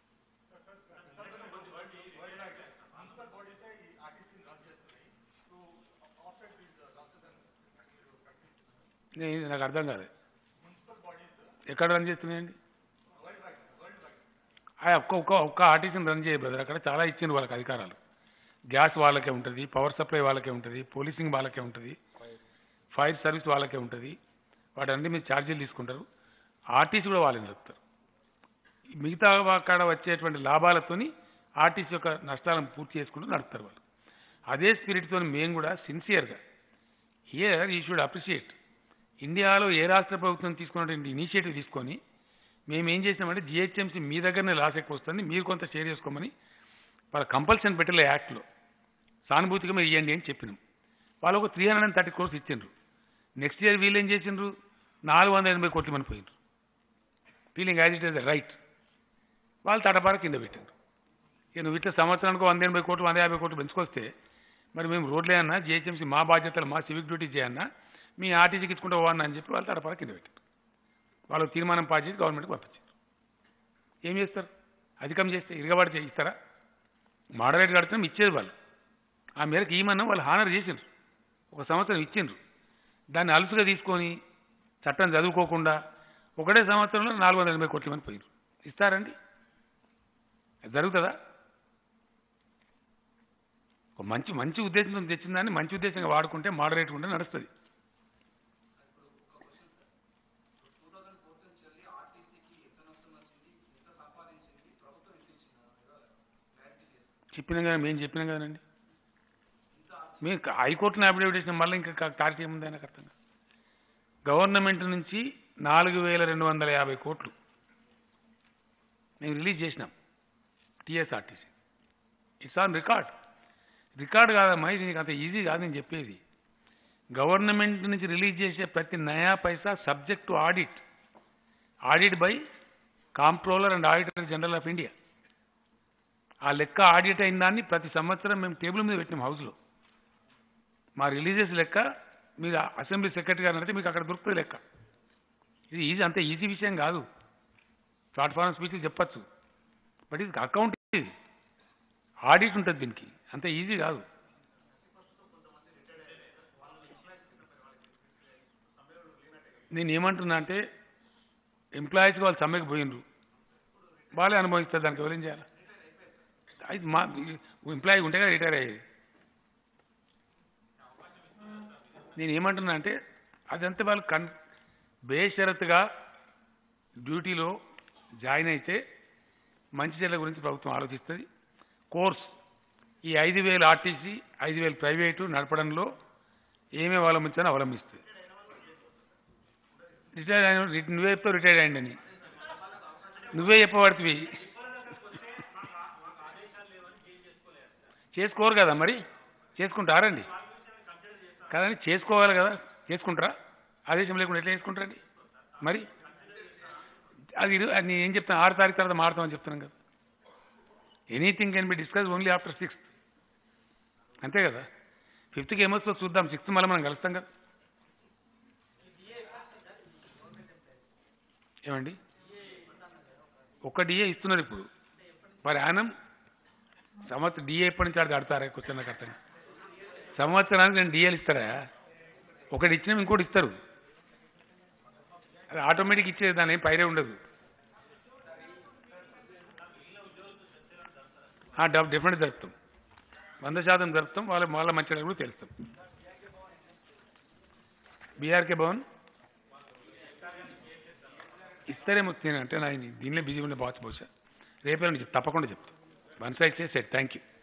నాకు అర్థం కాదు, ఎక్కడ రన్ చేస్తున్నాయండి? ఒక్క ఒక్క ఒక్క ఆర్టీసీని రన్ చేయ బ్రదర్, అక్కడ చాలా ఇచ్చిండ్రు వాళ్ళకి అధికారాలు. గ్యాస్ వాళ్ళకే ఉంటుంది, పవర్ సప్లై వాళ్ళకే ఉంటుంది, పోలీసింగ్ వాళ్ళకే ఉంటుంది, ఫైర్ సర్వీస్ వాళ్ళకే ఉంటుంది. వాటన్ని మీరు ఛార్జీలు తీసుకుంటారు. ఆర్టీసీ కూడా వాళ్ళని నడుపుతారు. మిగతా కాడ వచ్చేటువంటి లాభాలతోని ఆర్టీసీ యొక్క నష్టాలను పూర్తి చేసుకుంటూ నడుపుతారు వాళ్ళు. అదే స్పిరిట్తో మేము కూడా సిన్సియర్గా హియర్ యూ షుడ్ అప్రిషియేట్ ఇండియాలో ఏ రాష్ట్ర ప్రభుత్వం తీసుకున్నటువంటి ఇనిషియేటివ్ తీసుకొని మేము ఏం చేసినామంటే జిహెచ్ఎంసీ మీ దగ్గరనే లాస్ ఎక్కువ వస్తుంది, మీరు కొంత షేర్ చేసుకోమని వాళ్ళ కంపల్షన్ పెట్టలే యాక్ట్లో, సానుభూతిగా మీరు ఇవ్వండి అని చెప్పినాం. వాళ్ళు ఒక three hundred and thirty crores ఇచ్చిండ్రు. నెక్స్ట్ ఇయర్ వీళ్ళు ఏం చేసిండ్రు, నాలుగు వందల ఎనభై కోట్లు మని పోయిండ్రు. Feeling as it is the right. వాళ్ళు తటపార కింద పెట్టిండ్రు. ఇక నువ్వు ఇట్లా సంవత్సరానికి వంద ఎనభై కోట్లు వంద యాభై కోట్లు పెంచుకొస్తే మరి మేము రోడ్లే అన్నా జిహెచ్ఎంసీ మా బాధ్యతలు మా సివిక్ డ్యూటీ చేయన్నా మీ ఆర్టీసీకి ఇచ్చుకుంటూ పోవన్నా అని చెప్పి వాళ్ళు తటపార కింద పెట్టారు. వాళ్ళు తీర్మానం పాస్ చేసి గవర్నమెంట్కి పంపించారు. ఏం చేస్తారు? అధికం చేస్తే ఇరగబడి చేయిస్తారా? మోడరేట్ కడుతున్నాం, ఇచ్చేది వాళ్ళు. ఆ మేరకు ఈమన్నా వాళ్ళు హానర్ చేసిండ్రు, ఒక సంవత్సరం ఇచ్చిండ్రు. దాన్ని అలుసుగా తీసుకొని చట్టం చదువుకోకుండా ఒకటే సంవత్సరంలో నాలుగు వందల ఎనభై కోట్ల మంది పోయినారు. ఇస్తారండి? జరుగుతుందా? ఒక మంచి మంచి ఉద్దేశంతో తెచ్చిన దాన్ని మంచి ఉద్దేశంగా వాడుకుంటే మోడరేట్గా ఉంటే నడుస్తుంది. చెప్పినాం కదా, మేము చెప్పినాం కదండి. మేము హైకోర్టుని అఫిడవిట్ చేసిన మళ్ళీ ఇంకా టార్చ్ ఏముంది ఆయనకు అర్థం కాదు. గవర్నమెంట్ నుంచి నాలుగు వేల రెండు వందల యాభై కోట్లు మేము రిలీజ్ చేసినాం TSRTC. It's on record. Record కాదమ్మా, ఇది నీకు అంత ఈజీ కాదు నేను చెప్పేది. గవర్నమెంట్ నుంచి రిలీజ్ చేసే ప్రతి నయా పైసా subject to audit, audit by comptroller and auditor general of India. ఆ లెక్క ఆడిట్ అయిన దాన్ని ప్రతి సంవత్సరం మేము టేబుల్ మీద పెట్టినాం హౌస్లో. మా రిలీజెస్ లెక్క మీరు అసెంబ్లీ సెక్రటరీ గారు అంటే మీకు అక్కడ దొరుకుతుంది లెక్క. ఇది ఈజీ, అంత ఈజీ విషయం కాదు. షార్ట్ ఫారం స్పీచ్ చెప్పచ్చు, బట్ ఇది అకౌంట్, ఇది ఆడిట్ ఉంటుంది దీనికి, అంత ఈజీ కాదు. నేను ఏమంటున్నా అంటే ఎంప్లాయీస్కి వాళ్ళు సమ్మెకి పోయినరు, వాళ్ళే అనుభవిస్తారు, దానికి ఎవరేం చేయాలి? అది మా ఎంప్లాయీ ఉంటే కదా రిటైర్ అయ్యేది. నేను ఏమంటున్నా అంటే అదంతా వాళ్ళు కన్ బేషరతుగా డ్యూటీలో జాయిన్ అయితే మంచి చెడ్ల గురించి ప్రభుత్వం ఆలోచిస్తుంది. కోర్స్ ఈ ఐదు వేలు ఆర్టీసీ ఐదు వేలు ప్రైవేటు నడపడంలో ఏమేమి అవలంబించాలో అవలంబిస్తుంది. రిటైర్ అయిన నువ్వే చెప్తావు రిటైర్ అయ్యండి అని, నువ్వే చెప్పబడుతుంది. చేసుకోరు కదా, మరి చేసుకుంటారండి కదండి, చేసుకోవాలి కదా, చేసుకుంటారా? ఆదేశం లేకుండా ఎట్లా చేసుకుంటారండి? మరి అది నేను ఏం చెప్తాను, ఆరు తారీఖు తర్వాత మారుతామని చెప్తున్నాం కదా. Anything can be discuss only after sixth, అంతే కదా. ఫిఫ్త్కి ఏమొస్తుందో చూద్దాం, సిక్స్త్ మళ్ళీ మనం కలుస్తాం కదా. ఏమండి ఒక్క డిఏ ఇస్తున్నారు ఇప్పుడు మరి ఆనం సంవత్సరం డిఏ ఎప్పటి నుంచి ఆడు కడతారా? కొంచెం నాకు అర్థం. సంవత్సరానికి నేను డిఏలు ఇస్తారా? ఒకటి ఇచ్చినా ఇంకోటి ఇస్తారు, అది ఆటోమేటిక్ ఇచ్చేది, దాని ఏం పైరే ఉండదు. డెఫినెట్ జరుపుతాం, వంద శాతం జరుపుతాం. వాళ్ళ వాళ్ళ మంచిగా కూడా తెలుస్తాం. బీఆర్కే భవన్ ఇస్తారేమో అంటే నా దీనిలో బిజీ ఉండే బాచ్ బహుశా రేపే నుంచి తప్పకుండా చెప్తాను. Once I say set thank you.